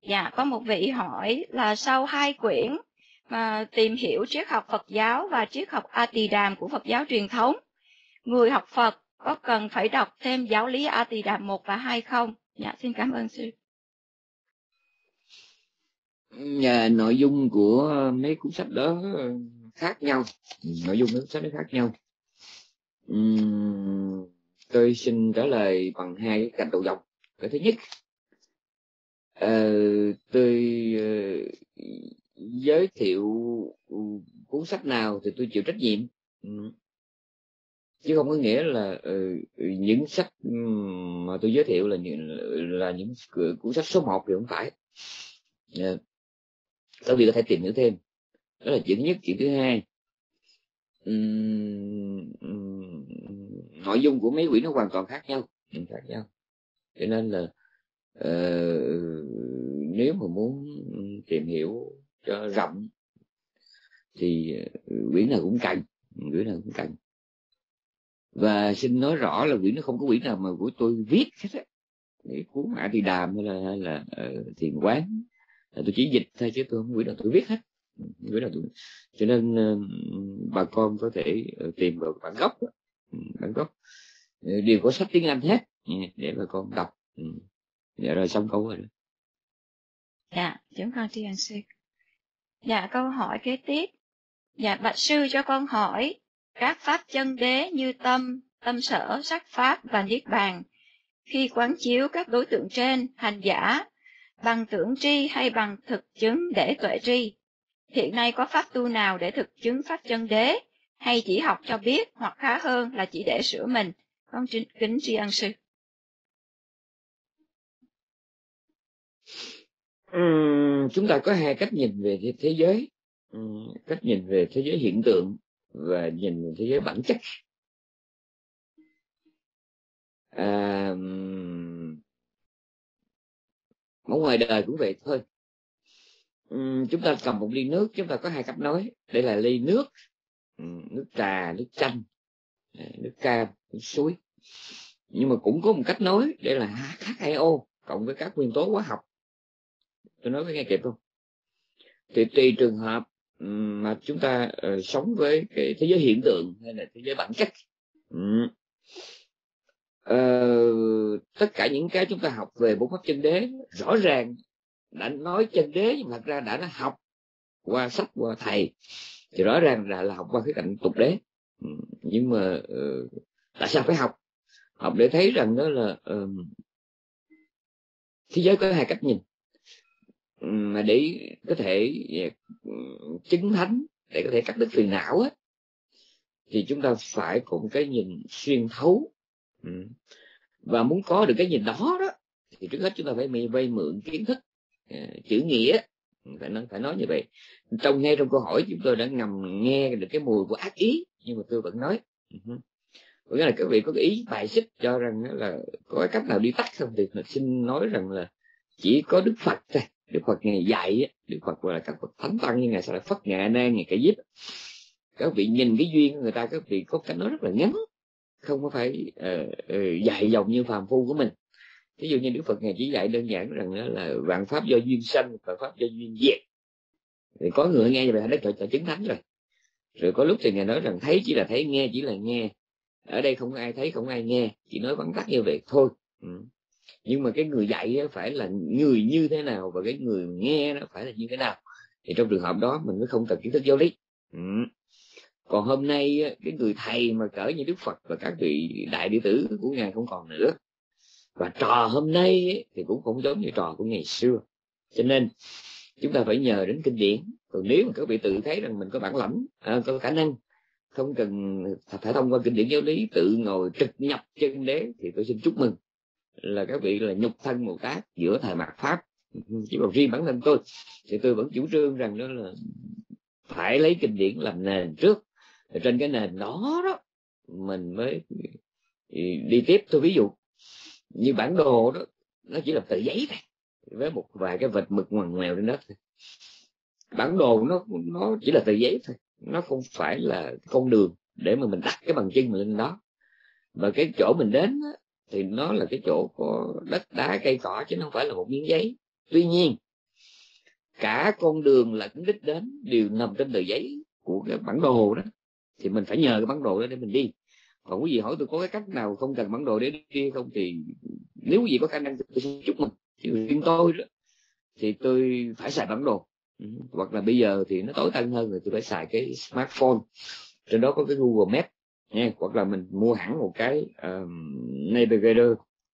Dạ, có một vị hỏi là sau 2 quyển mà tìm hiểu triết học Phật giáo và triết học A Tỳ Đàm của Phật giáo truyền thống, người học Phật có cần phải đọc thêm giáo lý A Tỳ Đàm 1 và 2 không? Dạ, xin cảm ơn sư. Nội dung của mấy cuốn sách đó khác nhau, nội dung mấy cuốn sách đó khác nhau. Tôi xin trả lời bằng 2 cái cạnh đầu dòng. Cái thứ nhất, tôi giới thiệu cuốn sách nào thì tôi chịu trách nhiệm, chứ không có nghĩa là những sách mà tôi giới thiệu là những cuốn sách số 1 thì không phải. Các vị có thể tìm hiểu thêm. Đó là chuyện thứ nhất. Chuyện thứ hai, nội dung của mấy quyển nó hoàn toàn khác nhau, cho nên là nếu mà muốn tìm hiểu cho rộng thì quyển nào cũng cần. Và xin nói rõ là quyển nó không có quyển nào mà của tôi viết hết á. Cái cuốn A Tỳ Đàm hay là Thiền Quán là tôi chỉ dịch thôi, chứ tôi không quyển nào tôi viết hết. Cho nên bà con có thể tìm vào bản gốc đều có sách tiếng Anh hết để bà con đọc. Dạ rồi, xong câu rồi. Dạ, chúng con tri ân sư. Dạ, câu hỏi kế tiếp. Dạ, bạch sư cho con hỏi, các pháp chân đế như tâm, tâm sở, sắc pháp và niết bàn, khi quán chiếu các đối tượng trên, hành giả, bằng tưởng tri hay bằng thực chứng để tuệ tri, hiện nay có pháp tu nào để thực chứng pháp chân đế, hay chỉ học cho biết, hoặc khá hơn là chỉ để sửa mình? Con kính tri ân sư. Chúng ta có 2 cách nhìn về thế giới, cách nhìn về thế giới hiện tượng và nhìn về thế giới bản chất. Ở ngoài đời cũng vậy thôi. Chúng ta cầm một ly nước, chúng ta có 2 cách nói. Đây là ly nước, nước trà, nước chanh, nước cam, nước suối. Nhưng mà cũng có một cách nói, đây là H2O cộng với các nguyên tố hóa học. Tôi nói với nghe kịp không? Thì tùy trường hợp mà chúng ta sống với cái thế giới hiện tượng hay là thế giới bản chất. Tất cả những cái chúng ta học về 4 pháp chân đế rõ ràng đã nói chân đế, nhưng thật ra đã học qua sách, qua thầy thì rõ ràng là học qua cái cạnh tục đế. Nhưng mà tại sao phải học để thấy rằng đó là thế giới có 2 cách nhìn, mà để có thể chứng thánh, để có thể cắt đứt phiền não á, thì chúng ta phải có một cái nhìn xuyên thấu. Và muốn có được cái nhìn đó thì trước hết chúng ta phải vay mượn kiến thức chữ nghĩa, phải nói như vậy. Ngay trong câu hỏi chúng tôi đã ngầm nghe được cái mùi của ác ý, nhưng mà tôi vẫn nói. Có nghĩa là các vị có cái ý bài xích cho rằng là có cái cách nào đi tắt không, thì mình xin nói rằng là chỉ có Đức Phật thôi. Đức Phật ngày dạy, Đức Phật gọi là các bậc thánh tăng như ngài Sa La Phất, ngài A Nan, ngài Ca Diếp. Các vị nhìn cái duyên của người ta, các vị có cách nói rất là ngắn, không có phải dạy dòng như phàm phu của mình. Ví dụ như Đức Phật ngài chỉ dạy đơn giản rằng đó là vạn pháp do duyên sanh, vạn pháp do duyên diệt. Thì có người nghe như vậy đã trở chứng thánh rồi. Rồi có lúc thì ngài nói rằng thấy chỉ là thấy, nghe chỉ là nghe. Ở đây không ai thấy, không ai nghe, chỉ nói vắn tắt như vậy thôi. Nhưng mà cái người dạy phải là người như thế nào, và cái người nghe nó phải là như thế nào, thì trong trường hợp đó mình mới không cần kiến thức giáo lý. Còn hôm nay cái người thầy mà cỡ như Đức Phật và các vị đại đệ tử của ngài không còn nữa, và trò hôm nay thì cũng không giống như trò của ngày xưa. Cho nên chúng ta phải nhờ đến kinh điển. Còn nếu mà các vị tự thấy rằng mình có bản lãnh, có khả năng, không cần phải thông qua kinh điển giáo lý, tự ngồi trực nhập chân đế, thì tôi xin chúc mừng là các vị là nhục thân Bồ Tát giữa thời mạt pháp. Chỉ bằng riêng bản thân tôi thì tôi vẫn chủ trương rằng đó là phải lấy kinh điển làm nền trước, rồi trên cái nền đó mình mới đi tiếp. Tôi ví dụ như bản đồ đó, nó chỉ là tờ giấy thôi, với một vài cái vệt mực ngoằn ngoèo trên đó thôi. Bản đồ nó chỉ là tờ giấy thôi, nó không phải là con đường để mà mình đặt cái bàn chân mình lên đó. Và cái chỗ mình đến thì nó là cái chỗ có đất đá cây cỏ, chứ không phải là một miếng giấy. Tuy nhiên cả con đường lẫn đích đến đều nằm trên tờ giấy của cái bản đồ đó, thì mình phải nhờ cái bản đồ đó để mình đi. Còn quý vị hỏi tôi có cái cách nào không cần bản đồ để đi không, thì nếu quý vị có khả năng tôi sẽ chúc mừng. Chứ riêng tôi đó thì tôi phải xài bản đồ. Hoặc là bây giờ thì nó tối tân hơn rồi, tôi phải xài cái smartphone, trên đó có cái Google Maps nha. Hoặc là mình mua hẳn một cái navigator.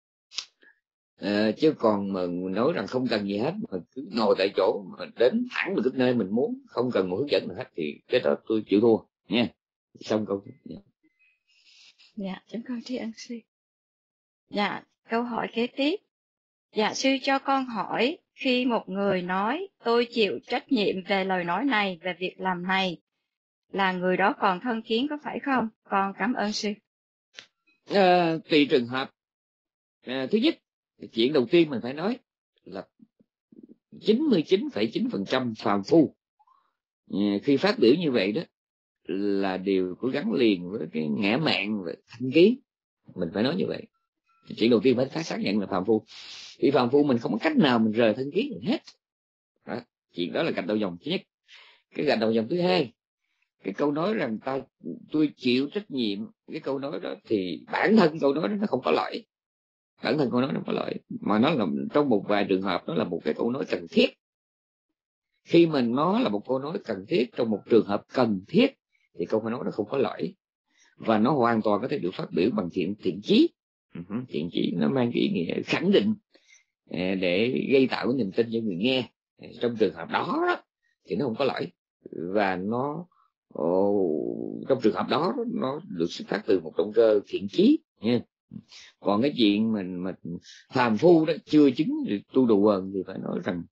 Chứ còn mà nói rằng không cần gì hết mà cứ ngồi tại chỗ mà đến thẳng được nơi mình muốn, không cần một hướng dẫn nào hết, thì cái đó tôi chịu thua nha. Xong câu. Dạ, chúng con tri ân sư. Dạ, câu hỏi kế tiếp. Dạ, sư cho con hỏi, khi một người nói tôi chịu trách nhiệm về lời nói này, về việc làm này, là người đó còn thân kiến có phải không? Con cảm ơn sư. Tùy trường hợp. Thứ nhất, chuyện đầu tiên mình phải nói là 99,9% phàm phu khi phát biểu như vậy đó là đều có gắn liền với cái ngã mạn và thanh kiến. Mình phải nói như vậy. Chuyện đầu tiên phải xác nhận là phàm phu. Vì phàm phu mình không có cách nào mình rời thanh kiến được hết. Đó. Chuyện đó là gạch đầu dòng thứ nhất. Cái gạch đầu dòng thứ hai, cái câu nói rằng tôi chịu trách nhiệm, cái câu nói đó thì bản thân câu nói đó nó không có lỗi. Bản thân câu nói nó không có lỗi, mà nó là trong một vài trường hợp nó là một cái câu nói cần thiết. Khi mình nó là một câu nói cần thiết trong một trường hợp cần thiết thì câu nói nó không có lỗi, và nó hoàn toàn có thể được phát biểu bằng thiện chí. Thiện chí nó mang cái ý nghĩa khẳng định để gây tạo cái niềm tin cho người nghe. Trong trường hợp đó thì nó không có lỗi, và nó trong trường hợp đó nó được xuất phát từ một động cơ thiện chí nha. Còn cái chuyện mình phàm phu đó chưa chứng được tu đồ quần thì phải nói rằng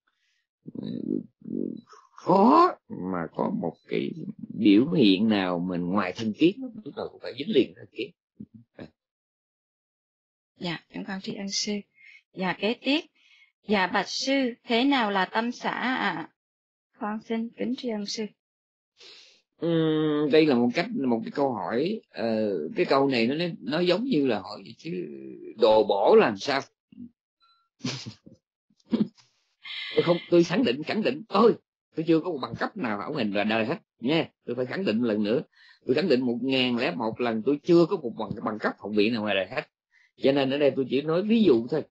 khó mà có một cái biểu hiện nào mình ngoài thân kiến, lúc nào cũng phải dính liền thân kiến. Dạ, chúng con tri ân sư. Dạ, kế tiếp. Dạ, bạch sư, thế nào là tâm xã ạ? Con xin kính tri ân sư. Đây là một cái câu hỏi. Cái câu này nó giống như là hỏi chứ đồ bổ làm sao. Tôi khẳng định tôi chưa có một bằng cấp nào ở mình ra đời hết nha. Tôi phải khẳng định lần nữa, tôi khẳng định 1001 lần tôi chưa có một bằng cấp học viện nào ngoài đời hết. Cho nên ở đây tôi chỉ nói ví dụ thôi,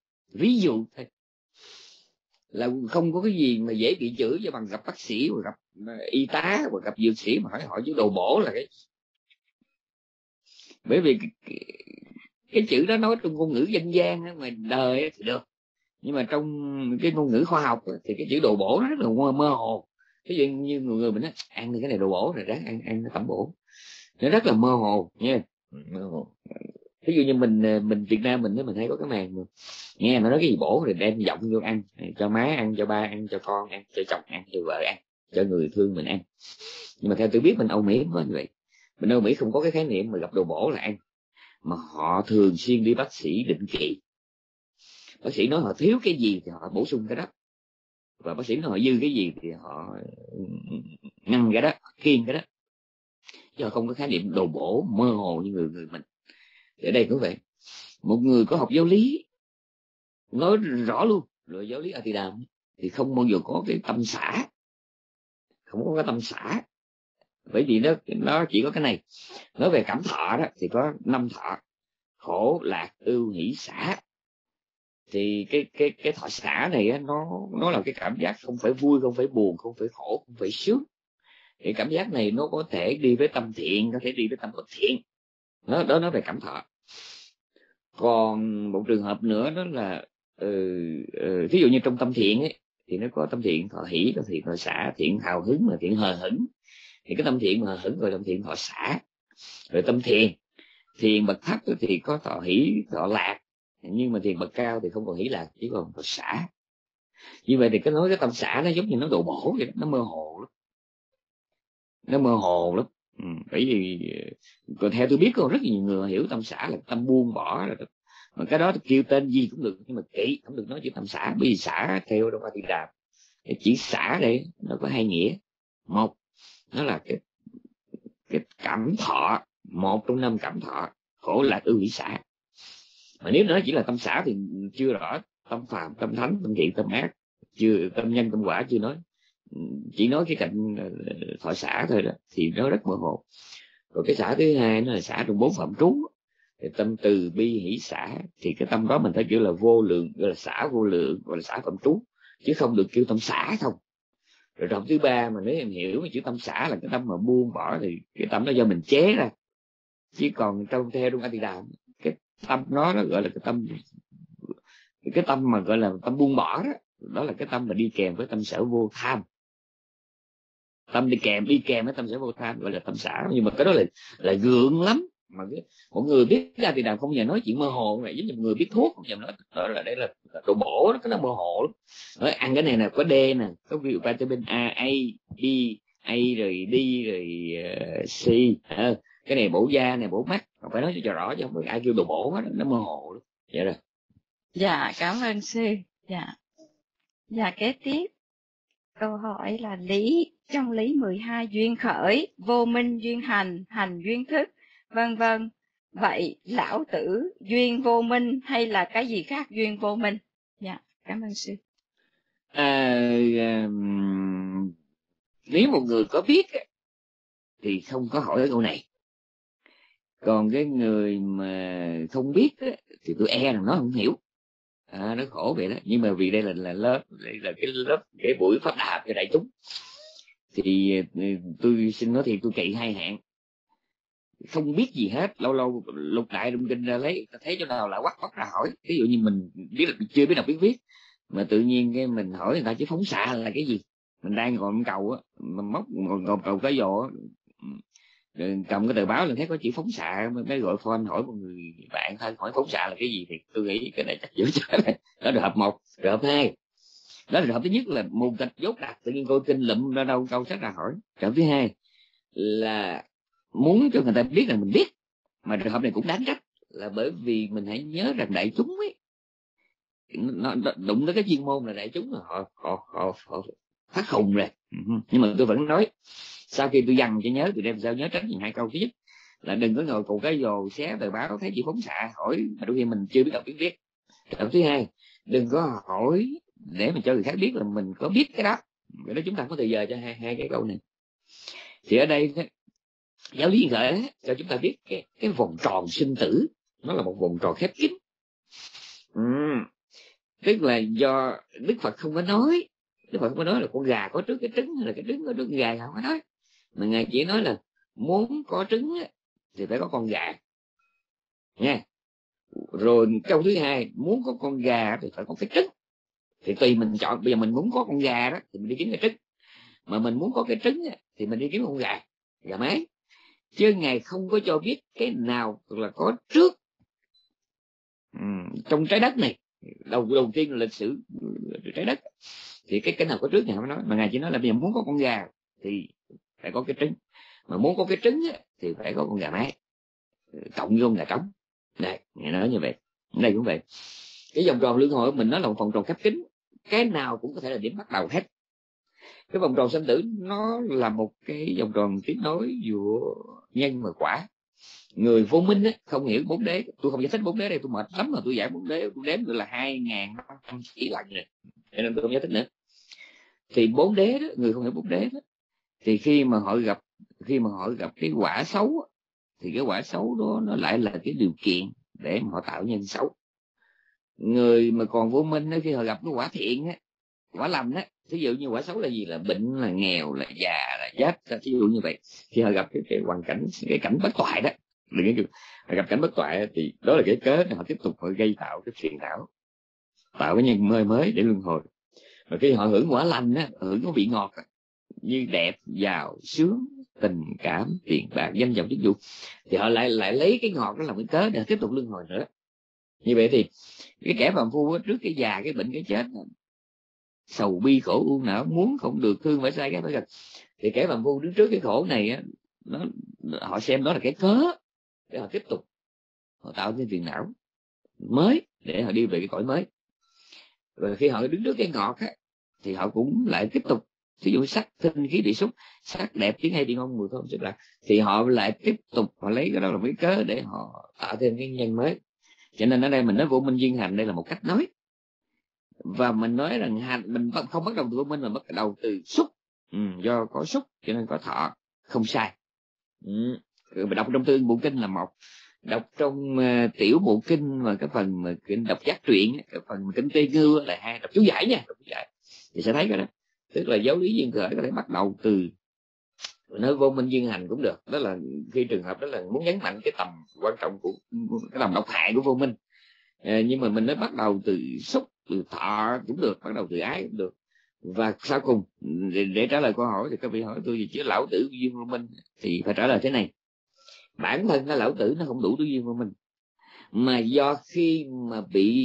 là không có cái gì mà dễ bị chửi cho bằng gặp bác sĩ hoặc gặp y tá hoặc gặp dược sĩ mà hỏi chứ đồ bổ là cái. Bởi vì cái chữ đó nói trong ngôn ngữ dân gian mà đời thì được, nhưng mà trong cái ngôn ngữ khoa học thì cái chữ đồ bổ nó rất là mơ hồ. Ví dụ như người mình nói ăn cái này đồ bổ rồi, ráng ăn nó tẩm bổ, nó rất là mơ hồ nha. Mơ hồ. Ví dụ như mình Việt Nam mình hay có cái màn mà nghe nó nói cái gì bổ rồi đem giọng vô ăn, cho má ăn, cho ba ăn, cho con ăn, cho chồng ăn, cho vợ ăn, cho người thương mình ăn. Nhưng mà theo tôi biết bên Âu Mỹ không có như vậy. Bên Âu Mỹ không có cái khái niệm mà gặp đồ bổ là ăn, mà họ thường xuyên đi bác sĩ định kỳ. Bác sĩ nói họ thiếu cái gì thì họ bổ sung cái đó, và bác sĩ nói họ dư cái gì thì họ ngăn cái đó, kiêng cái đó, chứ họ không có khái niệm đồ bổ mơ hồ như người mình. Ở đây cũng vậy, một người có học giáo lý nói rõ luôn rồi, giáo lý Atidam thì không bao giờ có cái tâm xã, không có cái tâm xã. Bởi vì nó chỉ có cái này. Nói về cảm thọ đó thì có 5 thọ: khổ, lạc, ưu, hỷ, xả. Thì cái thọ xả này á, nó là cái cảm giác không phải vui, không phải buồn, không phải khổ, không phải sướng. Cái cảm giác này nó có thể đi với tâm thiện, có thể đi với tâm bất thiện. Đó nói về cảm thọ. Còn một trường hợp nữa đó là ví dụ như trong tâm thiện ấy thì nó có tâm thiện thọ hỷ, có thiện thọ xả, thiện hào hứng và thiện hờ hững. Thì cái tâm thiện mà hờ hững gọi là tâm thiện thọ xả. Rồi tâm thiền bậc thấp thì có thọ hỷ, thọ lạc, nhưng mà thiền bậc cao thì không còn hỷ lạc, chỉ còn thọ xả. Như vậy thì cái tâm xả nó giống như nó đồ bổ vậy đó, nó mơ hồ lắm. Bởi vì còn theo tôi biết có rất nhiều người hiểu tâm xả là tâm buông bỏ rồi. Mà cái đó kêu tên gì cũng được, nhưng mà kỹ không được nói chữ tâm xả, bởi vì xả theo trong Atidam cái chữ xả đây nó có 2 nghĩa. Một, nó là cái cảm thọ, một trong 5 cảm thọ: khổ, lạc, ưu, hỷ, xả. Mà nếu nó chỉ là tâm xả thì chưa rõ. Tâm phàm, tâm thánh, tâm thiện, tâm ác, chưa, tâm nhân, tâm quả chưa nói. chỉ nói cái cạnh thọ xả thôi đó thì nó rất mơ hồ. Rồi cái xả thứ hai nó là xả trong 4 phạm trú, thì tâm từ bi hỷ xả, thì cái tâm đó mình phải kêu là vô lượng, gọi là xả vô lượng, gọi là xả phạm trú, chứ không được kêu tâm xả không. Rồi trong thứ ba mà nếu em hiểu cái chữ tâm xả là cái tâm mà buông bỏ, thì cái tâm đó do mình chế ra, chứ còn theo trong A Di Đà cái tâm nó gọi là cái tâm mà gọi là tâm buông bỏ đó, đó là cái tâm mà đi kèm với tâm sở vô tham. Tâm đi kèm với tâm sở vô tham gọi là tâm xả. Nhưng mà cái đó là gượng lắm, mà một người biết ra thì đàm không nhờ nói chuyện mơ hồ này, giống như một người biết thuốc không nhờ nói đó là đây là đồ bổ đó, cái nó mơ hồ lắm. Nói ăn cái này nè, có D nè, có ví dụ vitamin A, B, A rồi D rồi C, cái này bổ da này, bổ mắt, không phải nói cho rõ, chứ không phải ai kêu đồ bổ hết, nó mơ hồ lắm. Vậy rồi. Dạ, cảm ơn sư. Dạ, kế tiếp câu hỏi là trong lý 12 duyên khởi, vô minh duyên hành, hành duyên thức, vân vân. Vậy lão tử duyên vô minh hay là cái gì khác duyên vô minh? Dạ, cảm ơn sư. Nếu một người có biết thì không có hỏi câu này. Còn cái người mà không biết thì tôi e rằng nó không hiểu. Nó khổ vậy đó. Nhưng mà vì đây là lớp, đây là cái buổi pháp đàm cho đại chúng, thì tôi xin nói thì tôi kỵ hai hạng. Không biết gì hết, lâu lâu lục đại đụng kinh ra lấy, thấy chỗ nào lạ quắc ra hỏi. Ví dụ như mình biết là chưa biết đọc biết viết, mà tự nhiên cái mình hỏi người ta chứ phóng xạ là cái gì. Mình đang ngồi cầu á, mà móc ngồi cầu cái giò, cầm cái tờ báo lên thấy có chữ phóng xạ, mới gọi phone hỏi một người bạn thân hỏi phóng xạ là cái gì, thì tôi nghĩ cái này chắc dữ cho này. Đó là hợp 1. Rồi hợp 2, đó là hợp thứ nhất là mù tịch dốt đặt, tự nhiên coi kinh lụm ra đâu câu sách ra hỏi. Hợp thứ hai là muốn cho người ta biết là mình biết, mà trường hợp này cũng đáng trách, là bởi vì mình hãy nhớ rằng đại chúng ấy, nó đụng tới cái chuyên môn là đại chúng là họ phát khùng rồi. Nhưng mà tôi vẫn nói, sau khi tôi dằn cho nhớ, tôi đem sao nhớ tránh những 2 câu. Thứ nhất là đừng có ngồi cùng cái dồ xé tờ báo thấy chị phóng xạ hỏi mà đôi khi mình chưa biết đọc biết viết. Câu thứ hai, đừng có hỏi để mà cho người khác biết là mình có biết cái đó. Vậy đó chúng ta có thời giờ cho hai cái câu này. Thì ở đây giáo lý khởi cho chúng ta biết cái vòng tròn sinh tử, nó là một vòng tròn khép kín. Tức là do Đức Phật không có nói, Đức Phật không có nói là con gà có trước cái trứng hay là cái trứng có trước cái gà, không có nói, mà Ngài chỉ nói là muốn có trứng thì phải có con gà nha. Rồi câu thứ hai, muốn có con gà thì phải có cái trứng, thì tùy mình chọn. Bây giờ mình muốn có con gà đó thì mình đi kiếm cái trứng, mà mình muốn có cái trứng thì mình đi kiếm con gà mái. Chứ Ngài không có cho biết cái nào là có trước trong trái đất này. Đầu tiên là lịch sử trái đất, thì cái nào có trước Ngài không nói, mà Ngài chỉ nói là bây giờ muốn có con gà thì phải có cái trứng, mà muốn có cái trứng thì phải có con gà mái cộng với con gà trống. Đây, Ngài nói như vậy. Đây cũng vậy. Cái vòng tròn luân hồi của mình nó là một vòng tròn khép kín, cái nào cũng có thể là điểm bắt đầu hết. Cái vòng tròn sinh tử nó là một cái vòng tròn tiếp nối giữa nhân và quả. Người vô minh không hiểu 4 đế. Tôi không giải thích 4 đế đây, tôi mệt lắm mà tôi giải 4 đế, tôi đếm được là 2.500 chỉ lần rồi, cho nên tôi không giải thích nữa. Thì 4 đế đó, người không hiểu 4 đế đó, thì khi mà họ gặp cái quả xấu, thì cái quả xấu đó nó lại là cái điều kiện để mà họ tạo nhân xấu. Người mà còn vô minh đó, khi họ gặp cái quả thiện quả lành ví dụ như quả xấu là gì, là bệnh, là nghèo, là già, là chết, ví dụ như vậy. Khi họ gặp cái hoàn cảnh, cái cảnh bất toại đó, đừng có gặp cảnh bất toại thì đó là cái cớ để họ tiếp tục họ gây tạo cái phiền não, tạo cái nhân mới để luân hồi. Và khi họ hưởng quả lành hưởng có vị ngọt như đẹp, giàu, sướng, tình cảm, tiền bạc, danh vọng, chức vụ, thì họ lại lấy cái ngọt đó làm cái cớ để tiếp tục luân hồi nữa. Như vậy thì cái kẻ phàm phu trước cái già, cái bệnh, cái chết, sầu bi khổ u não, muốn không được, thương phải sai cái phải gần, thì kẻ phàm phu đứng trước cái khổ này họ xem đó là cái cớ để họ tiếp tục họ tạo nên phiền não mới để họ đi về cái cõi mới. Rồi khi họ đứng trước cái ngọt thì họ cũng lại tiếp tục, ví dụ sắc thinh khí bị xúc, sắc đẹp tiếng hay tiếng ngon mùi thơm rất là, thì họ lại tiếp tục họ lấy cái đó làm cái cớ để họ tạo thêm cái nhân mới. Cho nên ở đây mình nói vô minh duyên hành, đây là một cách nói, và mình nói rằng mình không bắt đầu từ vô minh mà bắt đầu từ xúc do có xúc cho nên có thọ, không sai. Đọc trong Tương Bộ Kinh là một, đọc trong Tiểu Bộ Kinh và cái phần mà kinh đọc giác truyện, cái phần kinh Tây Ngưu là hai, đọc chú giải nha, đọc chú giải thì sẽ thấy cái đó. Tức là giáo lý duyên khởi có thể bắt đầu từ nơi vô minh duyên hành cũng được. Đó là khi trường hợp đó là muốn nhấn mạnh cái tầm quan trọng của cái tầm độc hại của vô minh. Nhưng mà mình nói bắt đầu từ xúc, từ thọ cũng được, bắt đầu từ ái cũng được. Và sau cùng để trả lời câu hỏi thì các vị hỏi tôi gì chứ lão tử duyên vô minh, thì phải trả lời thế này: bản thân cái lão tử nó không đủ duyên vô minh, mà do khi mà bị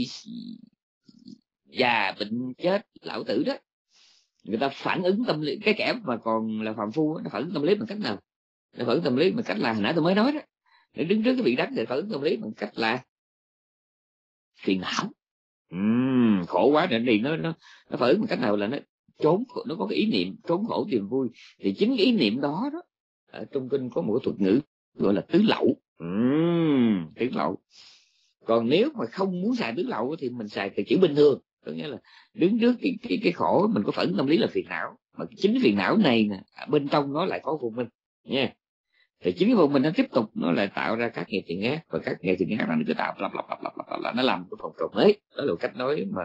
già bệnh chết lão tử đó, người ta phản ứng tâm lý, cái kẻ mà còn là phàm phu nó phản ứng tâm lý bằng cách nào? Nó phản ứng tâm lý bằng cách là hồi nãy tôi mới nói đó, để đứng trước cái vị đắng thì phản ứng tâm lý bằng cách là phiền não. Khổ quá rồi thì nó phản ứng bằng cách nào? Là nó trốn, nó có cái ý niệm trốn khổ tìm vui. Thì chính cái ý niệm đó đó, ở trong kinh có một cái thuật ngữ gọi là tứ lậu. Tứ lậu. Còn nếu mà không muốn xài tứ lậu thì mình xài từ chữ bình thường, có nghĩa là đứng trước cái khổ mình có phản ứng tâm lý là phiền não, mà chính phiền não này nè, bên trong nó lại có vô minh nha. Thì chính cái vô minh nó tiếp tục nó lại tạo ra các nghiệp thiện ác, và các nghiệp thiện ác nó cứ tạo lặp nó làm cái vòng tròn mới. Đó là cách nói mà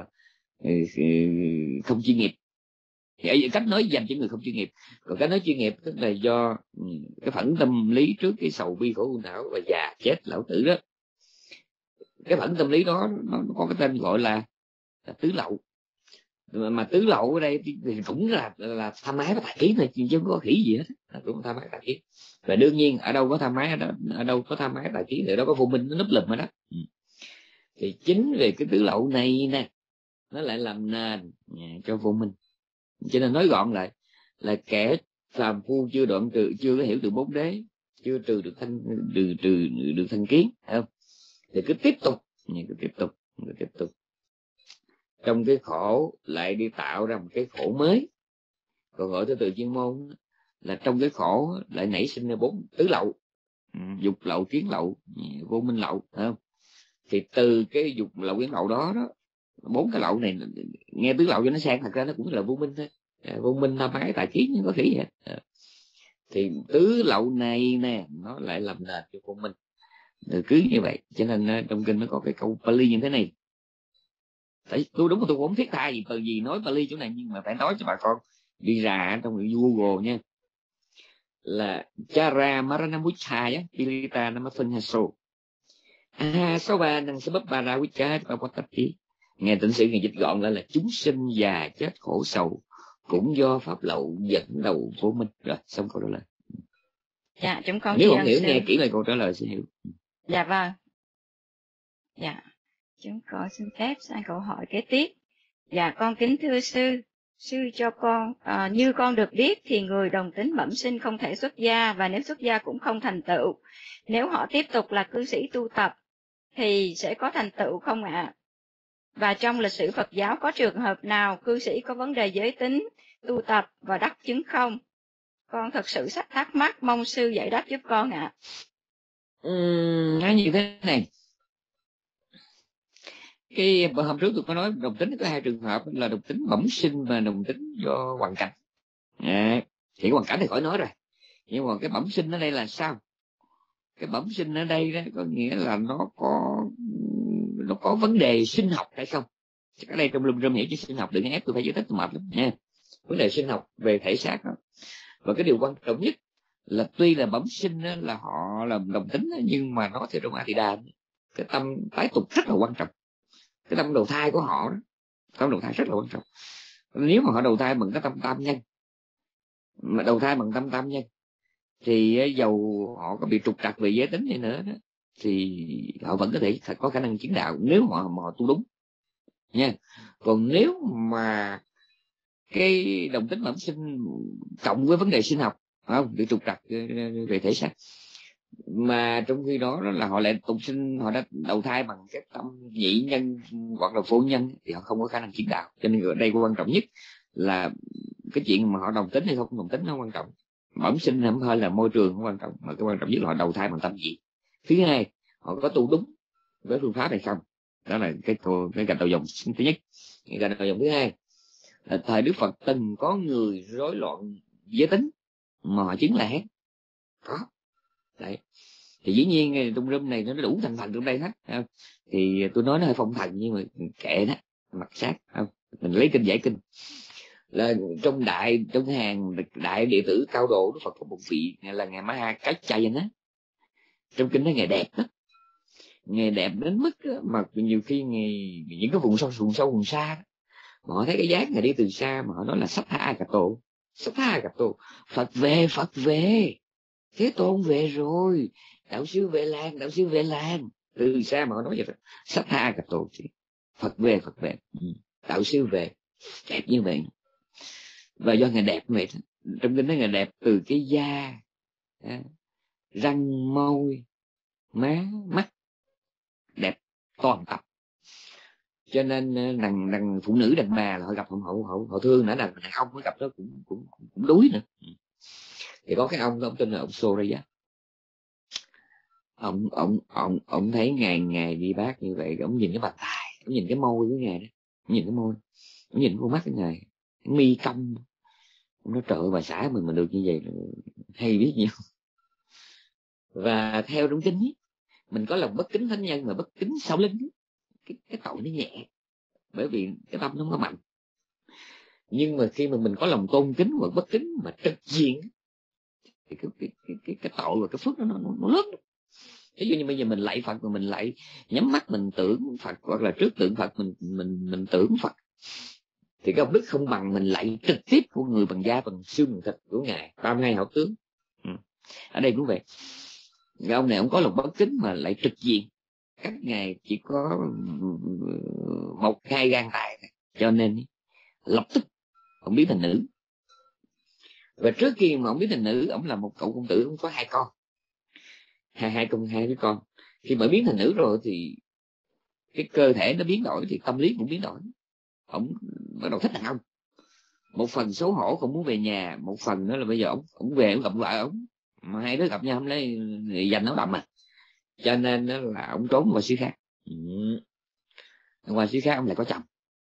không chuyên nghiệp. Thì cách nói dành cho người không chuyên nghiệp. Còn cách nói chuyên nghiệp tức là do cái phản ứng tâm lý trước cái sầu bi khổ u não và già chết lão tử đó. Cái phản ứng tâm lý đó nó có cái tên gọi là tứ lậu. Mà tứ lậu ở đây thì cũng là tham ái và tà kiến thôi, chứ không có khỉ gì hết, cũng tham ái tà kiến. Và đương nhiên ở đâu có tham ái đó, ở đâu có tham ái tà kiến thì đó có vô minh nó núp lùm ở đó. Thì chính về cái tứ lậu này nè, nó lại làm nền cho vô minh. Cho nên nói gọn lại là kẻ phàm phu chưa đoạn trừ, chưa có hiểu được bốn đế, chưa trừ được thanh kiến, thấy không? Thì cứ tiếp tục trong cái khổ lại đi tạo ra một cái khổ mới. Còn gọi theo từ chuyên môn là trong cái khổ lại nảy sinh ra bốn tứ lậu: dục lậu, kiến lậu, vô minh lậu, thấy không? Thì từ cái dục lậu, kiến lậu đó bốn cái lậu này nghe tứ lậu cho nó sang, thật ra nó cũng là vô minh thôi. Vô minh tham ái tà kiến nhưng có khỉ vậy. Thì tứ lậu này nè nó lại làm nền cho vô minh. Cứ như vậy cho nên trong kinh nó có cái câu Pali như thế này. Tôi đúng là tôi cũng không thiết tha gì từ gì nói Pali chỗ này, nhưng mà phải nói cho bà con đi ra trong Google nha, là Chara Maranamuchaya Pilita Namathunhaso Soba năng sẽ bắp bà ra quý cha và có tập trí. Nghe tịnh sự ngày dịch gọn lại là chúng sinh già chết khổ sầu cũng do pháp lậu dẫn đầu vô minh. Rồi xong câu trả lời. Dạ, chúng con nếu không hiểu nghe kỹ lại câu trả lời sẽ hiểu. Dạ vâng. Dạ, chúng con xin phép sang câu hỏi kế tiếp. Dạ, con kính thưa sư cho con, như con được biết thì người đồng tính bẩm sinh không thể xuất gia, và nếu xuất gia cũng không thành tựu. Nếu họ tiếp tục là cư sĩ tu tập thì sẽ có thành tựu không ạ? Và trong lịch sử Phật giáo có trường hợp nào cư sĩ có vấn đề giới tính, tu tập và đắc chứng không? Con thật sự rất thắc mắc, mong sư giải đáp giúp con ạ. Nói như thế này. Cái hôm trước tôi có nói đồng tính có hai trường hợp là đồng tính bẩm sinh và đồng tính do hoàn cảnh. Thì cái hoàn cảnh thì khỏi nói rồi, nhưng mà cái bẩm sinh ở đây là sao? Cái bẩm sinh ở đây đó có nghĩa là nó có vấn đề sinh học hay không? Ở đây trong lùm hiểu chứ sinh học đừng ép tôi phải giải thích mệt lắm nha. Vấn đề sinh học về thể xác đó. Và cái điều quan trọng nhất là tuy là bẩm sinh là họ là đồng tính, nhưng mà nó theo trong A Tỳ Đà, cái tâm tái tục rất là quan trọng. Cái tâm đầu thai của họ đó, tâm đầu thai rất là quan trọng. Nếu mà họ đầu thai bằng cái tâm tam nhân, mà đầu thai bằng tâm tam nhân, thì dầu họ có bị trục trặc về giới tính hay nữa đó, thì họ vẫn có thể có khả năng chứng đạo nếu họ tu đúng nha. Còn nếu mà cái đồng tính bẩm sinh cộng với vấn đề sinh học, không bị trục trặc về thể xác, mà trong khi đó là họ lại tục sinh, họ đã đầu thai bằng cái tâm nhị nhân hoặc là vô nhân, thì họ không có khả năng chứng đạo. Cho nên ở đây quan trọng nhất là cái chuyện mà họ đồng tính hay không đồng tính nó quan trọng. Bẩm sinh không phải là môi trường không quan trọng, mà cái quan trọng nhất là họ đầu thai bằng tâm gì. Thứ hai, họ có tu đúng với phương pháp hay không. Đó là cái gạch đầu dòng thứ nhất. Gạch đầu dòng thứ hai là thời Đức Phật từng có người rối loạn giới tính mà họ chứng là hán. Có đấy. Thì dĩ nhiên trong room này nó đủ thành phần trong đây hết. Thì tôi nói nó hơi phong thần nhưng mà kệ đó, mặt sát không, mình lấy kinh giải kinh. Là trong hàng đại đệ tử cao độ Đức Phật có một vị là ngài Ma Cách Chay á. Trong kinh nói ngài đẹp đó, ngài đẹp đến mức mà nhiều khi những cái vùng sâu vùng xa mà họ thấy cái dáng ngài đi từ xa mà họ nói là Sát Tha Cà Tô, Phật về, Thế Tôn về rồi, đạo sư về làng. Từ xa mà họ nói vậy đó, Sát Tha Cà Tô, Phật về, đạo sư về, đẹp như vậy. Và do ngài đẹp vậy, trong kinh nói ngài đẹp từ cái da, răng, môi, má, mắt, đẹp toàn tập. Cho nên đàn phụ nữ đàn bà là họ gặp họ thương, nữa đàn ông mới gặp đó cũng đuối nữa. Thì có cái ông tên là ông Soraya. Ông thấy ngày đi bác như vậy, ông nhìn cái bàn tay, ông nhìn cái môi của ngài đó, ông nhìn cái môi, ông nhìn con mắt của ngài, mi cong. Ông nói trời ơi, bà xã mình mà được như vậy hay biết nhiêu. Và theo trong kinh ấy, mình có lòng bất kính thánh nhân mà bất kính sau lưng, cái tội nó nhẹ, bởi vì cái tâm nó mạnh. Nhưng mà khi mà mình có lòng tôn kính và bất kính mà trực diện thì cái tội và cái phước nó lớn. Ví dụ như bây giờ mình lạy Phật mà mình lại nhắm mắt mình tưởng Phật, hoặc là trước tượng Phật mình tưởng Phật, thì cái công đức không bằng mình lạy trực tiếp của người bằng da bằng xương bằng thịt của ngài 32 hảo tướng. Ở đây cũng vậy, cái ông này ông có lòng bất kính mà lại trực diện, cách ngài chỉ có 1-2 gang tay, cho nên lập tức ông biến thành nữ. Và trước khi mà ông biến thành nữ, ông là một cậu công tử, ông có 2 con, hai đứa con. Khi mà biến thành nữ rồi thì cái cơ thể nó biến đổi, thì tâm lý cũng biến đổi. Ông bắt đầu thích đàn ông, một phần xấu hổ không muốn về nhà, một phần nữa là bây giờ ông về ông gặp vợ ông, mà hai đứa gặp nhau không lấy dành áo đậm cho nên là ông trốn qua xứ khác. Qua xứ khác ông lại có chồng.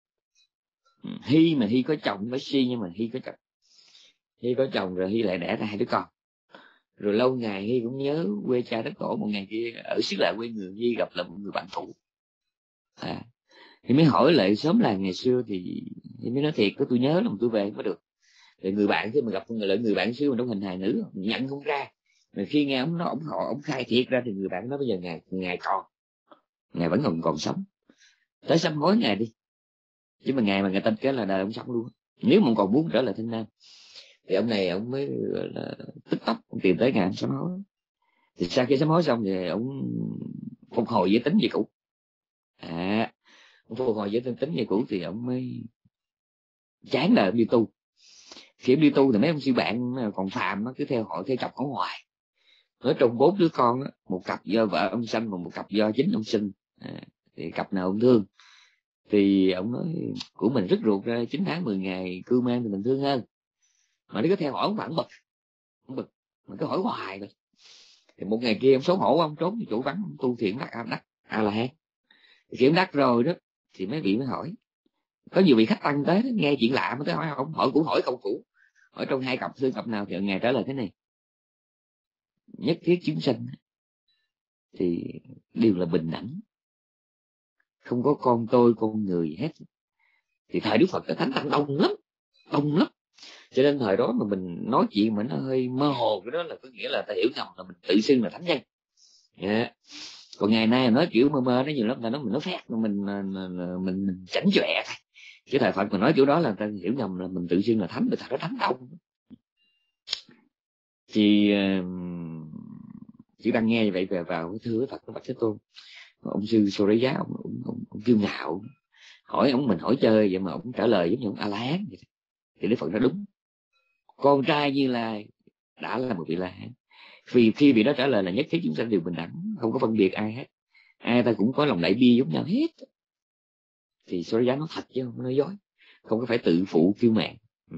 Hy có chồng với Si, nhưng mà Hy có chồng rồi Hy lại đẻ ra 2 đứa con. Rồi lâu ngày Hy cũng nhớ quê cha đất tổ, một ngày kia ở xứ lạ quê người, Hy gặp là một người bạn phụ. Thì mới hỏi lại xóm làng ngày xưa, thì mới nói thiệt, tôi nhớ là tôi về mới được. Thì người bạn khi mà gặp người bạn xưa mà trong hình hài nữ nhận không ra. Rồi khi nghe ông khai thiệt ra thì người bạn nói bây giờ ngài vẫn còn sống, tới sám hối ngài đi, chứ mà ngày mà người tin cái là đời ông sống luôn. Nếu mà còn muốn trở lại Thanh Nam thì ông này ông mới là tức tốc ông tìm tới ngài sám hối. Thì sau khi sám hối xong thì ông phục hồi giới tính như cũ. Ông phục hồi giới tính như cũ thì ông mới chán đời, ông đi tu. Khi ông đi tu thì mấy ông sư bạn còn phàm cứ theo họ theo chọc ở ngoài. Nói trong 4 đứa con, một cặp do vợ ông sanh và một cặp do chính ông sinh, thì cặp nào ông thương. Thì ông nói của mình rất ruột ra 9 tháng 10 ngày cưu mang thì mình thương hơn. Mà nó cứ theo hỏi ông vẫn bực, mình cứ hỏi hoài rồi. Thì một ngày kia ông xấu hổ, ông trốn chỗ vắng, ông tu thiện đắc A-la-hán. Khi ông đắc rồi đó thì mấy vị mới hỏi, có nhiều vị khách tăng tới nghe chuyện lạ mới tới hỏi ông, hỏi cũng hỏi câu cũ, hỏi trong 2 cặp thương cặp nào, thì ngài trả lời thế này: nhất thiết chúng sanh thì đều là bình đẳng, không có con tôi con người hết. Thì thời Đức Phật cái thánh tăng đông lắm. Cho nên thời đó mà mình nói chuyện mà nó hơi mơ hồ, cái đó là có nghĩa là ta hiểu nhầm là mình tự xưng là thánh nhân. Còn ngày nay nói kiểu mơ nó nhiều lắm, ta nói mình nói phét, mình chảnh chọe. Chứ thời Phật mà nói kiểu đó là ta hiểu nhầm là mình tự xưng là thánh, mà thật ra thánh đông. Thì chỉ đang nghe vậy về vào thưa với Phật, Bạch Thế Tôn, ông sư Soraya ông kiêu ngạo, hỏi ông, mình hỏi chơi vậy mà ông trả lời giống như ông A-la-hán. Thì Đức Phật nói đúng, con trai Như Lai đã là một vị La-hán. Vì khi vị đó trả lời là nhất thiết chúng sanh đều bình đẳng, không có phân biệt ai hết, ai ta cũng có lòng đại bi giống nhau hết, thì Soraya nói thật chứ không nói dối, không có phải tự phụ kiêu mạn.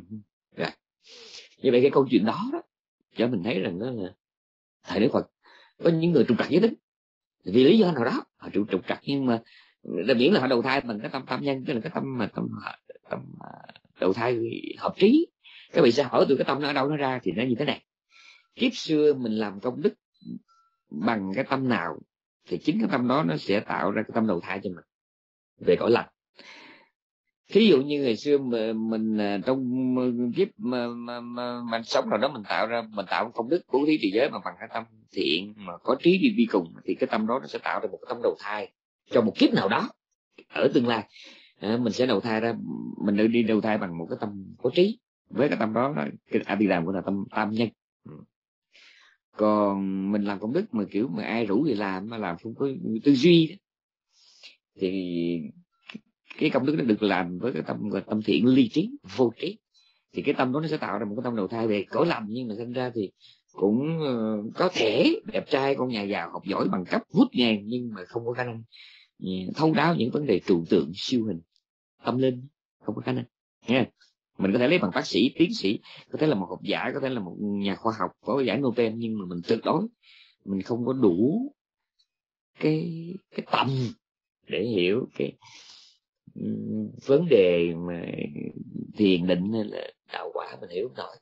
Như vậy cái câu chuyện đó cho mình thấy rằng đó là thời Đức Phật có những người trục trặc giới tính vì lý do nào đó, họ trục trặc, nhưng mà miễn là họ đầu thai bằng cái tâm nhân, tức là cái tâm đầu thai hợp trí, Các vị sẽ hỏi tôi cái tâm nó ở đâu nó ra, thì nó như thế này. Kiếp xưa mình làm công đức bằng cái tâm nào thì chính cái tâm đó nó sẽ tạo ra cái tâm đầu thai cho mình về cõi lành. Thí dụ như ngày xưa mình trong kiếp mà sống nào đó mình tạo công đức bố thí trì giới mà bằng cái tâm thiện mà có trí đi cùng, thì cái tâm đó nó sẽ tạo ra một cái tâm đầu thai cho một kiếp nào đó ở tương lai. Mình sẽ đầu thai ra, mình đi đầu thai bằng một cái tâm có trí, với cái tâm đó là cái Abhidhamma của là tâm tam nhân. Còn mình làm công đức mà kiểu mà ai rủ thì làm, mà làm không có tư duy thì cái công đức nó được làm với cái tâm thiện ly trí vô trí, thì cái tâm đó nó sẽ tạo ra một cái tâm đầu thai về cõi lành. Nhưng mà sinh ra thì cũng có thể đẹp trai, con nhà giàu, học giỏi, bằng cấp vút ngàn, nhưng mà không có khả năng thấu đáo những vấn đề trừu tượng siêu hình tâm linh, không có khả năng nha. Mình có thể lấy bằng bác sĩ, tiến sĩ, có thể là một học giả, có thể là một nhà khoa học có giải Nobel, nhưng mà mình tuyệt đối mình không có đủ cái tâm để hiểu cái vấn đề mà thiền định hay là đạo quả, mình hiểu không nổi.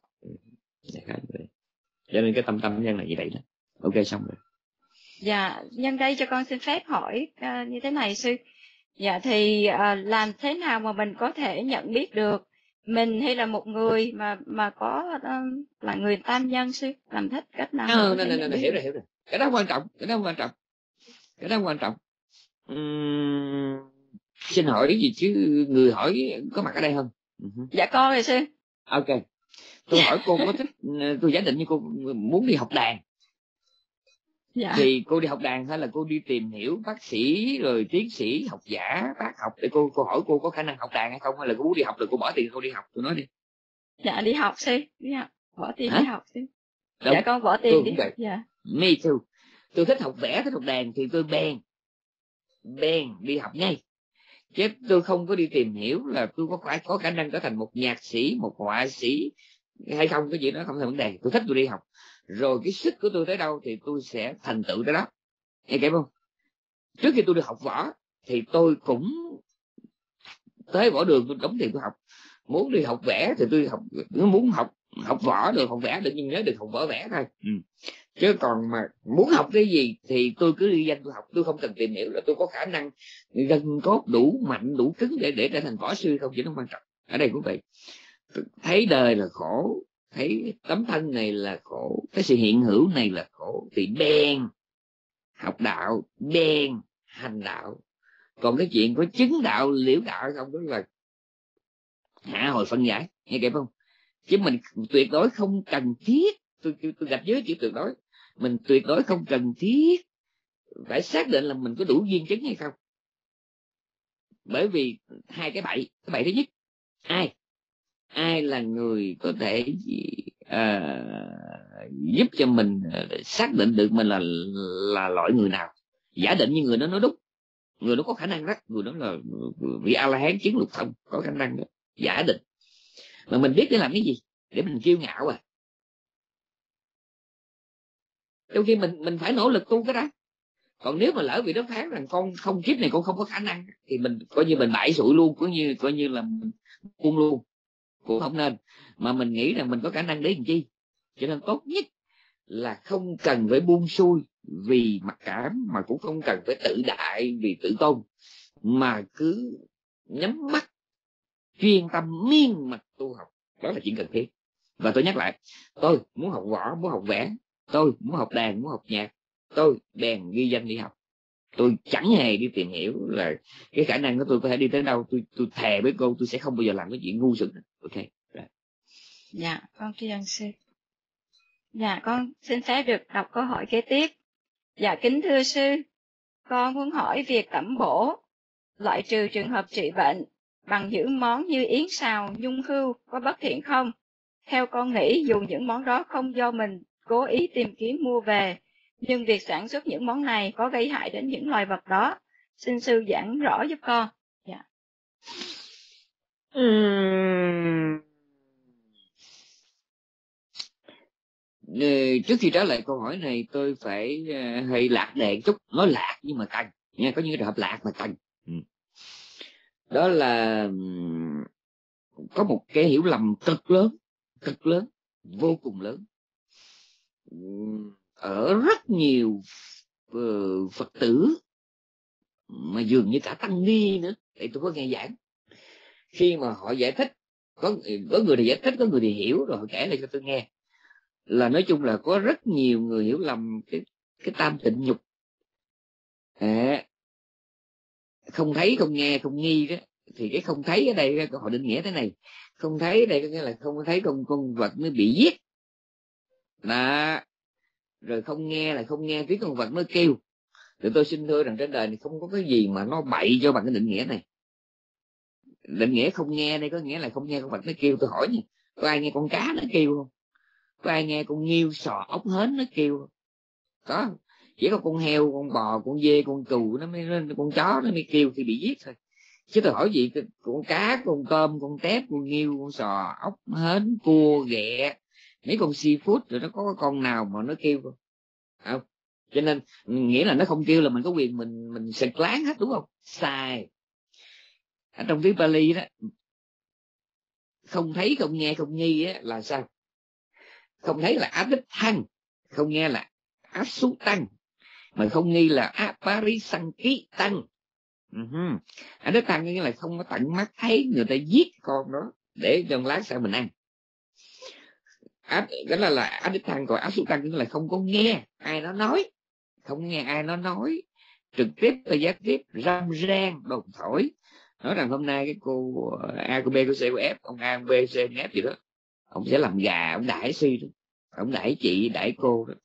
Cho nên cái tâm nhân là như vậy đó. Ok, xong rồi. Dạ, nhân đây cho con xin phép hỏi như thế này sư. Dạ thì làm thế nào mà mình có thể nhận biết được mình hay là một người mà có là người tam nhân sư? Làm thích cách nào mà có thể nhận biết? Hiểu rồi. Cái đó quan trọng, xin hỏi gì chứ người hỏi có mặt ở đây không? Dạ con rồi sư. Ok, tôi hỏi cô có thích, tôi giả định như cô muốn đi học đàn. Dạ. Thì cô đi học đàn hay là cô đi tìm hiểu bác sĩ rồi tiến sĩ, học giả, bác học, để cô hỏi cô có khả năng học đàn hay không, hay là cô muốn đi học rồi cô bỏ tiền cô đi học? Tôi nói đi. Dạ đi học sư, đi học, bỏ tiền đi học sư. Đúng. Dạ con bỏ tiền đi học. Dạ. Me too. Tôi thích học vẽ, thích học đàn thì tôi bèn đi học ngay, chứ tôi không có đi tìm hiểu là tôi có khả năng trở thành một nhạc sĩ, một họa sĩ hay không. Cái gì đó không thành vấn đề. Tôi thích tôi đi học, rồi cái sức của tôi tới đâu thì tôi sẽ thành tựu tới đó. Nghe kịp không? Trước khi tôi đi học võ thì tôi cũng tới võ đường tôi đóng tiền tôi học. Muốn đi học vẽ thì tôi học, muốn học võ được, học vẽ được, nhưng nhớ được học võ vẽ thôi. Chứ còn mà muốn học cái gì thì tôi cứ đi danh tôi học, tôi không cần tìm hiểu là tôi có khả năng gân cốt đủ mạnh đủ cứng để trở thành võ sư không, chỉ nó quan trọng. Ở đây cũng vậy, thấy đời là khổ, thấy tấm thân này là khổ, cái sự hiện hữu này là khổ, thì bèn học đạo, bèn hành đạo. Còn cái chuyện có chứng đạo liễu đạo hay không đó là hạ hồi phân giải, nghe kịp không? Chứ mình tuyệt đối không cần thiết, tôi gạch dưới chữ tuyệt đối, mình tuyệt đối không cần thiết phải xác định là mình có đủ duyên chứng hay không. Bởi vì hai cái bậy thứ nhất, ai là người có thể giúp cho mình xác định được mình là loại người nào. Giả định như người đó nói đúng, người đó có khả năng đó, người đó là vị A La Hán chứng lục thông, có khả năng đó, giả định. Mà mình biết để làm cái gì? Để mình kiêu ngạo à? Trong khi mình phải nỗ lực tu cái đó. Còn nếu mà lỡ vị đó phán rằng con không, kiếp này con không có khả năng, thì mình coi như mình bãi sụi luôn, coi như là mình buông luôn, cũng không nên. Mà mình nghĩ rằng mình có khả năng để làm chi. Cho nên tốt nhất là không cần phải buông xuôi vì mặc cảm, mà cũng không cần phải tự đại vì tự tôn, mà cứ nhắm mắt chuyên tâm miên mật tu học, đó là chuyện cần thiết. Và tôi nhắc lại, tôi muốn học võ, muốn học vẽ, tôi muốn học đàn, muốn học nhạc, tôi bèn ghi danh đi học. Tôi chẳng hề đi tìm hiểu là cái khả năng của tôi có thể đi tới đâu. Tôi thề với cô, tôi sẽ không bao giờ làm cái chuyện ngu xuẩn. Ok. Right. Dạ con tri ân sư. Dạ con xin phép được đọc câu hỏi kế tiếp. Dạ kính thưa sư, con muốn hỏi việc tẩm bổ loại trừ trường hợp trị bệnh bằng những món như yến xào, nhung hươu có bất thiện không? Theo con nghĩ dù những món đó không do mình cố ý tìm kiếm mua về, nhưng việc sản xuất những món này có gây hại đến những loài vật đó. Xin sư giảng rõ giúp con. Dạ. Trước khi trả lời câu hỏi này, tôi phải hơi lạc đề chút. Nói lạc nhưng mà căng nha, có những trường hợp lạc mà căng. Đó là có một cái hiểu lầm cực lớn cực lớn, vô cùng lớn. Ở rất nhiều Phật tử mà dường như cả tăng ni nữa, để tôi có nghe giảng, khi mà họ giải thích, có người thì giải thích, có người thì hiểu, rồi họ kể lại cho tôi nghe, là nói chung là có rất nhiều người hiểu lầm cái tam tịnh nhục. Không thấy, không nghe, không nghi đó, thì cái không thấy ở đây họ định nghĩa thế này: không thấy ở đây có nghĩa là không thấy con vật nó bị giết đó, rồi không nghe là không nghe tiếng con vật nó kêu. Thì tôi xin thưa rằng trên đời này không có cái gì mà nó bậy cho bằng cái định nghĩa này. Định nghĩa không nghe đây có nghĩa là không nghe con vật nó kêu. Tôi hỏi nha, có ai nghe con cá nó kêu không? Có ai nghe con nghêu, sò, ốc hến nó kêu không? Có. Chỉ có con heo, con bò, con dê, con cừu, con chó nó mới kêu khi bị giết thôi. Chứ tôi hỏi gì con cá, con tôm, con tép, con nghêu, con sò, ốc hến, cua, ghẹ, mấy con seafood rồi nó có con nào mà nó kêu không? Cho nên nghĩa là nó không kêu là mình có quyền mình sực láng hết, đúng không? Sai. Ở trong tiếng Pali đó, không thấy, không nghe, không nghi á, là sao? Không thấy là Aditthang, không nghe là Asutang, mà không nghi là Aparisankitang. Aditthang nghĩa là không có tận mắt thấy người ta giết con đó để cho lát sau mình ăn. Đó là Aditthang. Còn Asutang nghĩa là không có nghe ai nó nói, không nghe ai nó nói trực tiếp và gián tiếp, râm ran đồn thổi, nói rằng hôm nay cái cô A, cô B, cô C, cô F, ông A, ông B, C, ông F gì đó, ông sẽ làm gà, ông đãi suy đó, ông đãi chị, đãi cô đó.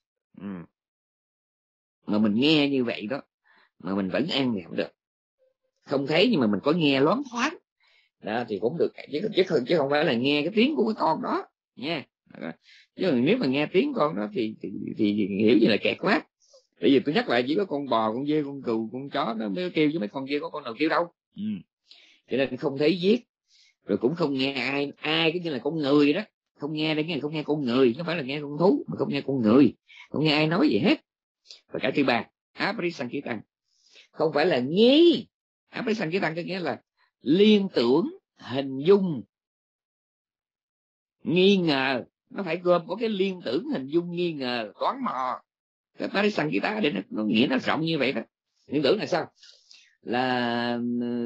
Mà mình nghe như vậy đó mà mình vẫn ăn thì không được. Không thấy nhưng mà mình có nghe loáng thoáng đó thì cũng được, chứ không phải là nghe cái tiếng của cái con đó nha. Chứ nếu mà nghe tiếng con đó thì hiểu như là kẹt quá. Bởi vì tôi nhắc lại, chỉ có con bò, con dê, con cừu, con chó nó mới kêu, chứ mấy con kia có con nào kêu đâu. Cho nên không thấy giết, rồi cũng không nghe ai cái như là con người đó. Không nghe đây nghe, không nghe con người, không phải là nghe con thú, mà không nghe con người, không nghe ai nói gì hết. Và cái thứ ba, Aparisankitang, không phải là nghi. Aparisankitang có nghĩa là liên tưởng, hình dung, nghi ngờ. Nó phải gồm có cái liên tưởng, hình dung, nghi ngờ, đoán mò. Cái Aparisankitang để nó nghĩa nó rộng như vậy đó. Liên tưởng là sao? Là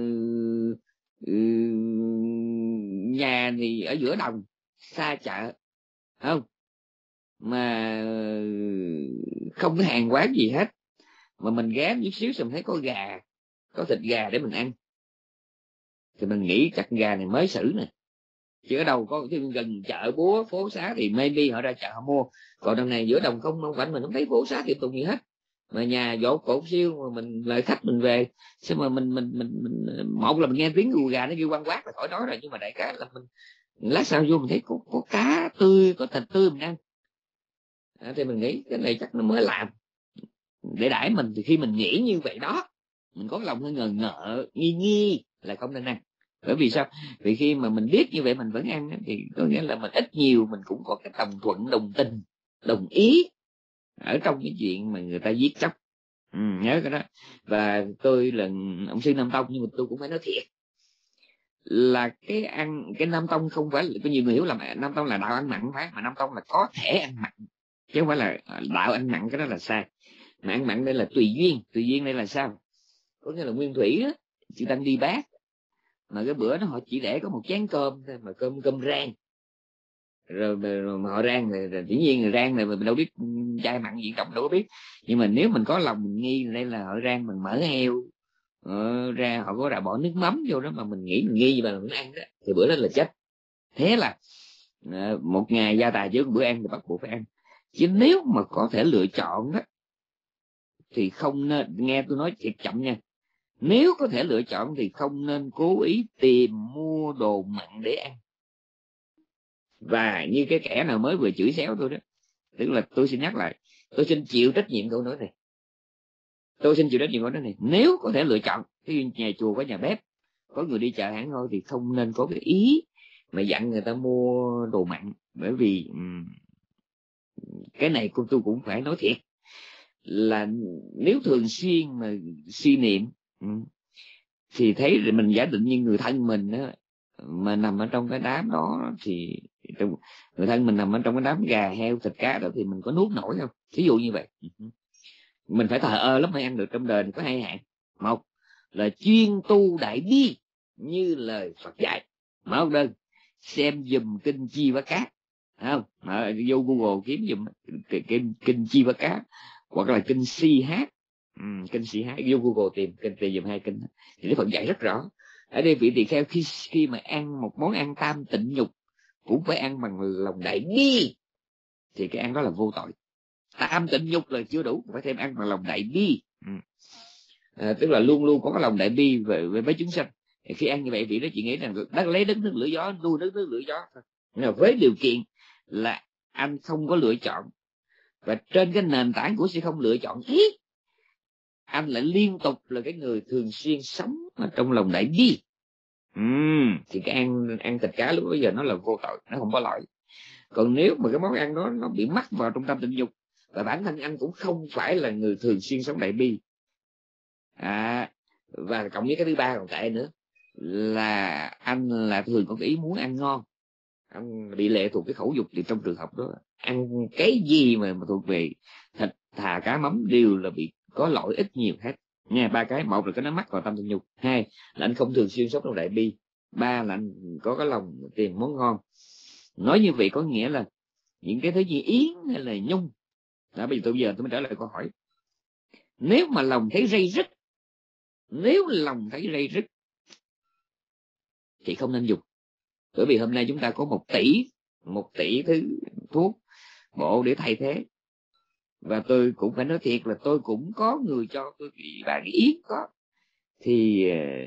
nhà thì ở giữa đồng, xa chợ, không mà không có hàng quán gì hết, mà mình ghé chút xíu xong thấy có gà, có thịt gà để mình ăn, thì mình nghĩ chắc gà này mới xử nè. Chứ ở đâu có gần chợ búa phố xá thì maybe họ ra chợ họ mua. Còn đằng này giữa đồng không phải, mình không thấy phố xá tiệm tùng gì hết, mà nhà dỗ cột siêu, mà mình lại khách mình về, xong mà mình một là mình nghe tiếng gù gà nó kêu quăng quát là khỏi nói rồi, nhưng mà đại cái là mình lát sau vô mình thấy có cá tươi, có thịt tươi mình ăn. Thì mình nghĩ cái này chắc nó mới làm để đãi mình. Thì khi mình nghĩ như vậy đó, mình có lòng hơi ngờ nghi là không nên ăn. Bởi vì sao? Vì khi mà mình biết như vậy mình vẫn ăn thì có nghĩa là mình ít nhiều mình cũng có cái đồng thuận, đồng tình, đồng ý ở trong cái chuyện mà người ta giết chóc. Nhớ cái đó. Và tôi là ông sư Nam Tông, nhưng mà tôi cũng phải nói thiệt là cái Nam Tông không phải là, có nhiều người hiểu là Nam Tông là đạo ăn mặn, phải, mà Nam Tông là có thể ăn mặn chứ không phải là đạo ăn mặn, cái đó là sai. Mà ăn mặn đây là tùy duyên đây là sao? Có nghĩa là nguyên thủy á, chị Tăng đi bác mà cái bữa đó họ chỉ để có một chén cơm thôi, mà cơm rang, rồi mà họ rang rồi dĩ nhiên là rang này mình đâu biết chai mặn gì cộng, đâu có biết. Nhưng mà nếu mình có lòng mình nghi đây là họ rang bằng mỡ heo, ra họ có bỏ nước mắm vô đó, mà mình nghĩ mình nghi mà mình ăn đó, thì bữa đó là chết. Thế là một ngày gia tài trước bữa ăn thì bắt buộc phải ăn. Chứ nếu mà có thể lựa chọn đó thì không nên, nghe tôi nói thiệt chậm nha, nếu có thể lựa chọn thì không nên cố ý tìm mua đồ mặn để ăn. Và như cái kẻ nào mới vừa chửi xéo tôi đó, tức là tôi xin nhắc lại, tôi xin chịu trách nhiệm câu nói này, nếu có thể lựa chọn, ví nhà chùa có nhà bếp, có người đi chợ hẳn thôi, thì không nên có cái ý mà dặn người ta mua đồ mặn. Bởi vì cái này tôi cũng phải nói thiệt là nếu thường xuyên mà suy niệm thì thấy mình giả định như người thân mình đó, mà nằm ở trong cái đám đó thì Người thân mình nằm ở trong cái đám gà heo thịt cá đó thì mình có nuốt nổi không? Ví dụ như vậy. Mình phải thờ ơ lắm mới ăn được. Trong đời thì có hai hạng: một là chuyên tu đại bi như lời Phật dạy, mở một đơn xem dùm kinh Chi Bá Cát, không vô Google kiếm dùm kinh Chi Bá Cát hoặc là kinh Si Hát. Kinh Si Hát vô Google tìm dùm hai kinh thì Đức Phật dạy rất rõ. Ở đây vị tỳ kheo khi mà ăn một món ăn tam tịnh nhục cũng phải ăn bằng lòng đại bi, thì cái ăn đó là vô tội. Tam tịnh nhục là chưa đủ, phải thêm ăn bằng lòng đại bi. Tức là luôn luôn có cái lòng đại bi về với chúng sanh. Khi ăn như vậy vị đó chỉ nghĩ rằng lấy đất nước lửa gió nuôi đất nước lửa gió thôi. Nhưng mà với điều kiện là anh không có lựa chọn, và trên cái nền tảng của sự không lựa chọn ấy, anh lại liên tục là cái người thường xuyên sống ở trong lòng đại bi, thì cái ăn thịt cá lúc bây giờ nó là vô tội, nó không có lỗi. Còn nếu mà cái món ăn đó nó bị mắc vào trong tam tịnh nhục, và bản thân anh cũng không phải là người thường xuyên sống đại bi, và cộng với cái thứ ba còn tệ nữa là anh là thường có cái ý muốn ăn ngon, anh bị lệ thuộc cái khẩu dục, thì trong trường hợp đó ăn cái gì mà thuộc về thịt thà cá mắm đều là bị có lỗi ít nhiều hết nha. Ba cái: một là cái nó mắc vào tâm tình nhục, hai là anh không thường xuyên sống trong đại bi, ba là anh có cái lòng tìm món ngon. Nói như vậy có nghĩa là những cái thứ gì yến hay là nhung đó. Bây giờ tôi mới trả lời câu hỏi. Nếu mà lòng thấy rây rứt, thì không nên dùng. Bởi vì hôm nay chúng ta có 1 tỷ thứ thuốc bộ để thay thế. Và tôi cũng phải nói thiệt là tôi cũng có người cho tôi cái yến có. Thì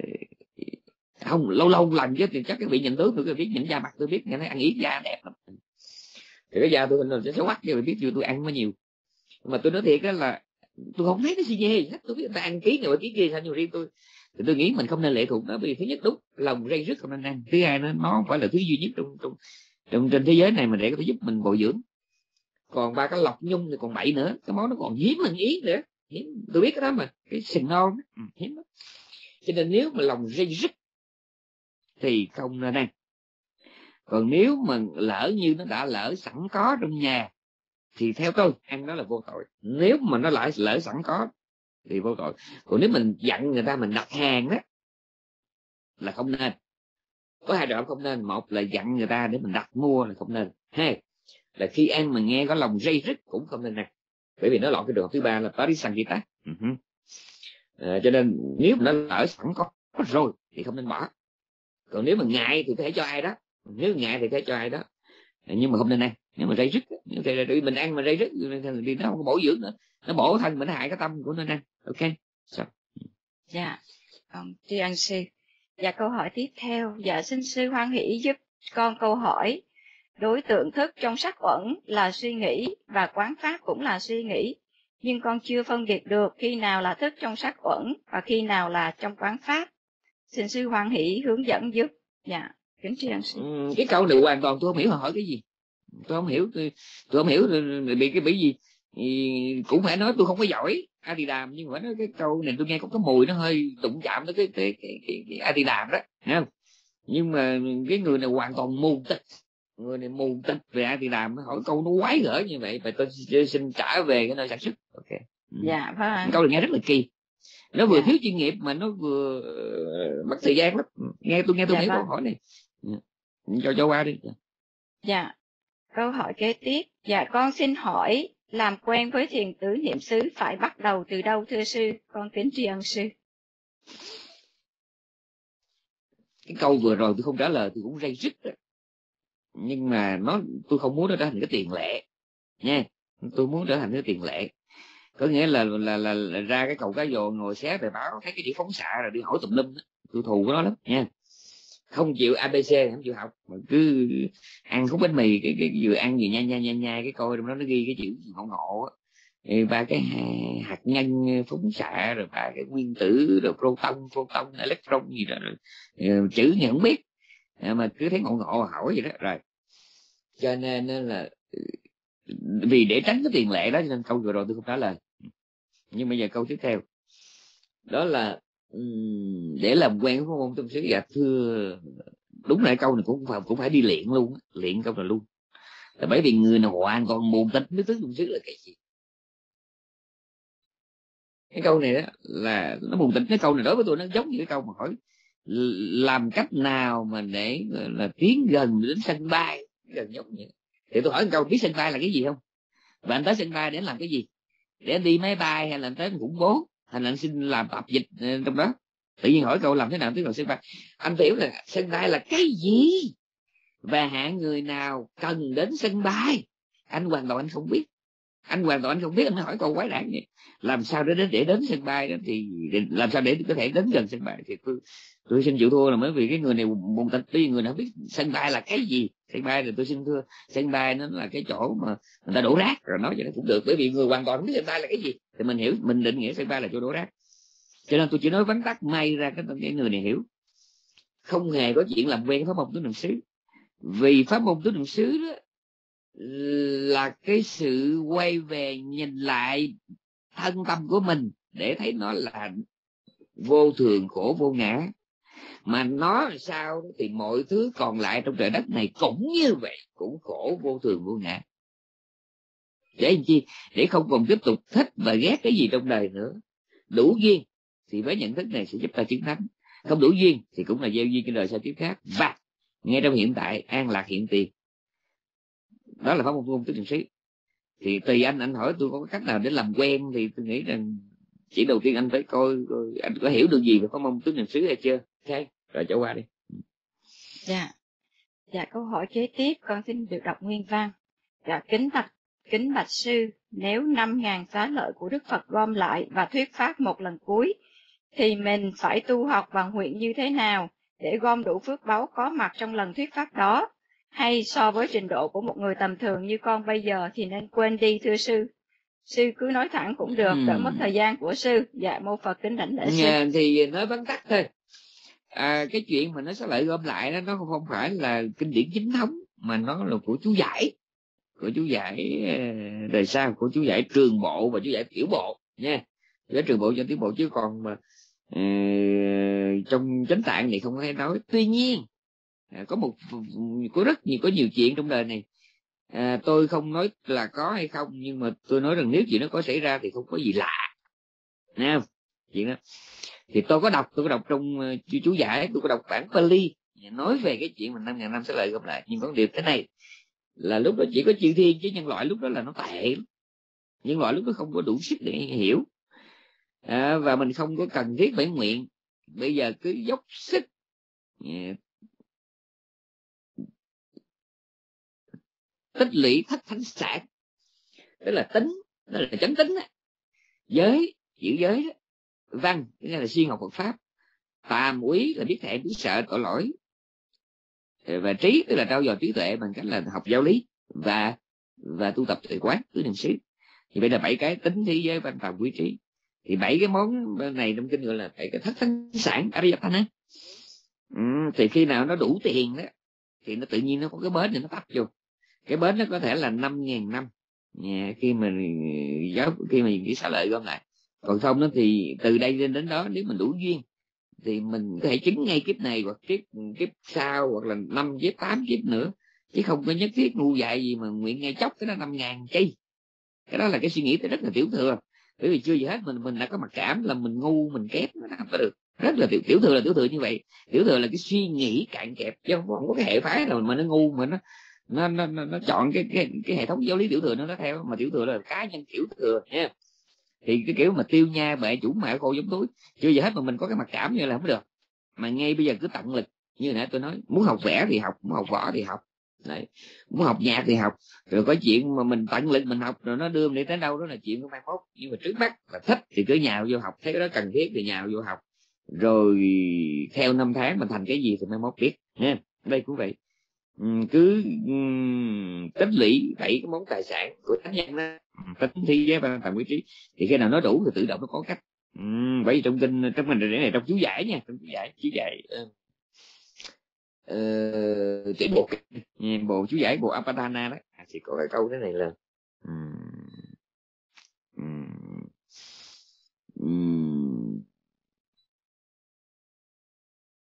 không, lâu lần chứ thì chắc cái vị nhận tướng tôi biết, nhìn da mặt tôi biết, nghe nói ăn yến da đẹp lắm. Thì cái da tôi sẽ xấu quắc chứ, biết chưa, tôi ăn có nhiều. Mà tôi nói thiệt đó là tôi không thấy cái gì ghê hết. Tôi biết người ta ăn ký người ký ghê sao, nhưng riêng tôi thì tôi nghĩ mình không nên lệ thuộc nó. Vì thứ nhất, đúng, lòng rây rứt không nên ăn. Thứ hai, nó không phải là thứ duy nhất trong trên thế giới này mà để có thể giúp mình bồi dưỡng. Còn ba cái lọc nhung thì còn bậy nữa, cái món nó còn hiếm hơn yến nữa. Hiếm. Tôi biết cái đó mà, cái sừng non hiếm lắm. Cho nên nếu mà lòng rây rứt thì không nên ăn. Còn nếu mà lỡ như nó đã lỡ sẵn có trong nhà thì theo tôi ăn đó là vô tội. Nếu mà nó lại lỡ sẵn có thì vô tội. Còn nếu mình dặn người ta, mình đặt hàng đó là không nên. Có hai đoạn không nên: một là dặn người ta để mình đặt mua là không nên, hai là khi ăn mà nghe có lòng rây rứt cũng không nên ăn. Bởi vì nó lọt cái đường thứ ba là parisangita. Cho nên nếu mà nó lỡ sẵn có rồi thì không nên bỏ. Còn nếu mà ngại thì có thể cho ai đó, nếu ngại thì có thể cho ai đó, nhưng mà không nên ăn. Nếu mà rây rứt thì mình ăn mà rây rứt thì nó không có bổ dưỡng nữa, nó bổ thân mình, nó hại cái tâm của nó ăn. Ok. Dạ, tri ân sư. Dạ, câu hỏi tiếp theo. Dạ, xin sư hoan hỷ giúp con câu hỏi. Đối tượng thức trong sắc uẩn là suy nghĩ và quán pháp cũng là suy nghĩ, nhưng con chưa phân biệt được khi nào là thức trong sắc uẩn và khi nào là trong quán pháp. Xin sư hoan hỷ hướng dẫn giúp. Dạ, kính tri ân sư. Cái câu này hoàn toàn tôi không hiểu họ hỏi cái gì. Tôi không hiểu, tôi không hiểu bị cái gì. Cũng phải nói tôi không có giỏi A-di-đàm, nhưng mà nói cái câu này tôi nghe có cái mùi nó hơi đụng chạm tới cái A-di-đàm đó, thấy không? Nhưng mà cái người này hoàn toàn mù tịch, về A-di-đàm, hỏi câu nó quái gở như vậy, và tôi xin trả về cái nơi sản xuất. Ok. Dạ vâng. Câu này nghe rất là kỳ, nó vừa thiếu chuyên nghiệp mà nó vừa mất thời gian lắm. Tôi hiểu câu hỏi này. Cho qua đi. Dạ. Câu hỏi kế tiếp. Dạ, con xin hỏi, làm quen với thiền tứ niệm xứ phải bắt đầu từ đâu thưa sư? Con kính tri ân sư. Cái câu vừa rồi tôi không trả lời, tôi cũng rây rứt đó. Nhưng mà tôi không muốn nó trở thành cái tiền lệ nha. Tôi muốn trở thành cái tiền lệ, có nghĩa là ra cái cầu Cá Dồ ngồi xé tờ báo thấy cái chữ phóng xạ rồi đi hỏi tùm lum. Tôi thù cái đó lắm nha. Không chịu ABC, không chịu học, mà cứ ăn khúc bánh mì, cái vừa ăn vừa nhai cái coi trong đó nó ghi cái chữ ngộ ba cái hạt nhân phóng xạ, rồi ba cái nguyên tử, rồi proton electron gì đó, rồi chữ thì không biết mà cứ thấy ngộ hỏi vậy đó. Rồi cho nên là vì để tránh cái tiền lệ đó, cho nên câu vừa rồi tôi không trả lời. Nhưng bây giờ câu tiếp theo đó là để làm quen với môn tâm xứ. Dạ thưa đúng là câu này cũng phải đi luyện luôn, luyện câu này luôn. Là bởi vì người nào hoàn toàn mù tịch với tứ niệm xứ là cái gì. Cái câu này đó là nó mù tịch. Cái câu này đối với tôi nó giống như cái câu mà hỏi làm cách nào mà để là tiến gần đến sân bay, gần giống như. Thì tôi hỏi một câu, biết sân bay là cái gì không? Và anh tới sân bay để làm cái gì? Để anh đi máy bay hay là anh tới anh khủng bố, hay là anh xin làm tạp dịch trong đó? Tự nhiên hỏi câu làm thế nào tiến vào sân bay. Anh hiểu là sân bay là cái gì và hạng người nào cần đến sân bay, anh hoàn toàn anh không biết. Anh hoàn toàn anh không biết, anh hỏi câu quái đản vậy. Làm sao để đến sân bay đó, thì làm sao để có thể đến gần sân bay? Thì tôi xin chịu thua là bởi vì cái người này mù tịch. Tuy người nào biết sân bay là cái gì, sân bay thì tôi xin thưa, sân bay nó là cái chỗ mà người ta đổ rác, rồi nói vậy nó cũng được. Bởi vì người hoàn toàn không biết sân bay là cái gì thì mình hiểu, mình định nghĩa sân bay là chỗ đổ rác. Cho nên tôi chỉ nói vắn tắt, may ra cái người này hiểu, không hề có chuyện làm quen pháp môn tứ niệm xứ. Vì pháp môn tứ niệm xứ đó là cái sự quay về nhìn lại thân tâm của mình để thấy nó là vô thường khổ vô ngã. Mà nó sao thì mọi thứ còn lại trong trời đất này cũng như vậy, cũng khổ vô thường vô ngã. Để làm chi? Để không còn tiếp tục thích và ghét cái gì trong đời nữa. Đủ duyên thì với nhận thức này sẽ giúp ta chứng thánh, không đủ duyên thì cũng là gieo duyên cái đời sau kiếp khác. Và ngay trong hiện tại an lạc hiện tiền. Đó là pháp môn tứ niệm xứ. Thì tùy anh hỏi tôi có cách nào để làm quen, thì tôi nghĩ rằng chỉ đầu tiên anh phải coi anh có hiểu được gì về pháp môn tứ niệm xứ hay chưa. Ok, rồi trở qua đi. Dạ, câu hỏi kế tiếp con xin được đọc nguyên văn. Dạ, kính bạch sư, nếu 5.000 xá lợi của Đức Phật gom lại và thuyết pháp một lần cuối, thì mình phải tu học và nguyện như thế nào để gom đủ phước báu có mặt trong lần thuyết pháp đó? Hay so với trình độ của một người tầm thường như con bây giờ thì nên quên đi thưa sư? Sư cứ nói thẳng cũng được, đỡ mất thời gian của sư. Dạ, mô Phật kính đảnh lễ sư. Thì nói vắn tắt thôi. Cái chuyện mà nó xá lợi gom lại đó, nó không phải là kinh điển chính thống, mà nó là của chú giải, đời sau, của chú giải Trường Bộ và chú giải Tiểu Bộ nha. Chú giải Trường Bộ cho Tiểu Bộ, chứ còn mà trong chánh tạng này không có nói. Tuy nhiên có nhiều chuyện trong đời này, tôi không nói là có hay không, nhưng mà tôi nói rằng nếu chuyện nó có xảy ra thì không có gì lạ nha. Chuyện đó thì tôi có đọc trong chú giải, tôi có đọc bản Pali nói về cái chuyện mà 5.000 năm sẽ lại gặp lại. Nhưng có điều thế này là lúc đó chỉ có chư thiên, chứ nhân loại lúc đó là nó tệ. Nhân loại lúc đó không có đủ sức để hiểu, và mình không có cần thiết phải nguyện. Bây giờ cứ dốc sức tích lũy thất thánh sản, tức là tính, đó là chánh tính đó. Giới, giữ giới đó. Văn nghĩa là siêng học Phật pháp. Tàm úy là biết thẹn biết sợ tội lỗi. Và trí tức là trau dồi trí tuệ bằng cách là học giáo lý và tu tập tuệ quán tứ niệm xứ. Thì vậy là 7 cái: tính, thí, giới, văn, tàm, quý, trí. Thì 7 cái món này trong kinh gọi là 7 cái thất thánh sản Ariyatthana. Thì khi nào nó đủ tiền đó thì nó tự nhiên nó có cái bến để nó tấp vô. Cái bến nó có thể là 5.000 năm khi mà cái xá lợi gom lại. Còn không đó thì từ đây đến đó, nếu mình đủ duyên thì mình có thể chứng ngay kiếp này, hoặc kiếp sau, hoặc là 5 kiếp 8 kiếp nữa, chứ không có nhất thiết ngu dại gì mà nguyện ngay chốc cái đó 5.000 chi. Cái đó là cái suy nghĩ rất là tiểu thừa. Bởi vì chưa gì hết mình đã có mặc cảm là mình ngu, mình kém, nó không có được. Rất là tiểu thừa, là tiểu thừa như vậy. Tiểu thừa là cái suy nghĩ cạn kẹp, chứ không có cái hệ phái nào mà nó ngu mà nó chọn cái hệ thống giáo lý tiểu thừa nó theo. Mà tiểu thừa là cá nhân tiểu thừa nha. Thì cái kiểu mà tiêu nha bệ chủ mẹ cô giống túi, chưa giờ hết mà mình có cái mặc cảm như là không được. Mà ngay bây giờ cứ tận lực, như nãy tôi nói, muốn học vẽ thì học, muốn học võ thì học. Đấy. Muốn học nhạc thì học. Rồi có chuyện mà mình tận lực mình học rồi nó đưa mình đi tới đâu đó là chuyện của mai mốt. Nhưng mà trước mắt là thích thì cứ nhào vô học, thấy cái đó cần thiết thì nhào vô học. Rồi theo năm tháng mình thành cái gì thì mai mốt biết nha. Đây cũng vậy. Cứ tích lũy 7 cái món tài sản của thánh nhân đó, tính, thi, giới, văn, tàm, quý, trí. Thì khi nào nó đủ thì tự động nó có cách. Bởi vì trong kinh, trong mình này, trong chú giải nha, trong chú giải tiểu bộ, bộ chú giải bộ Apatana đó, thì có cái câu thế này là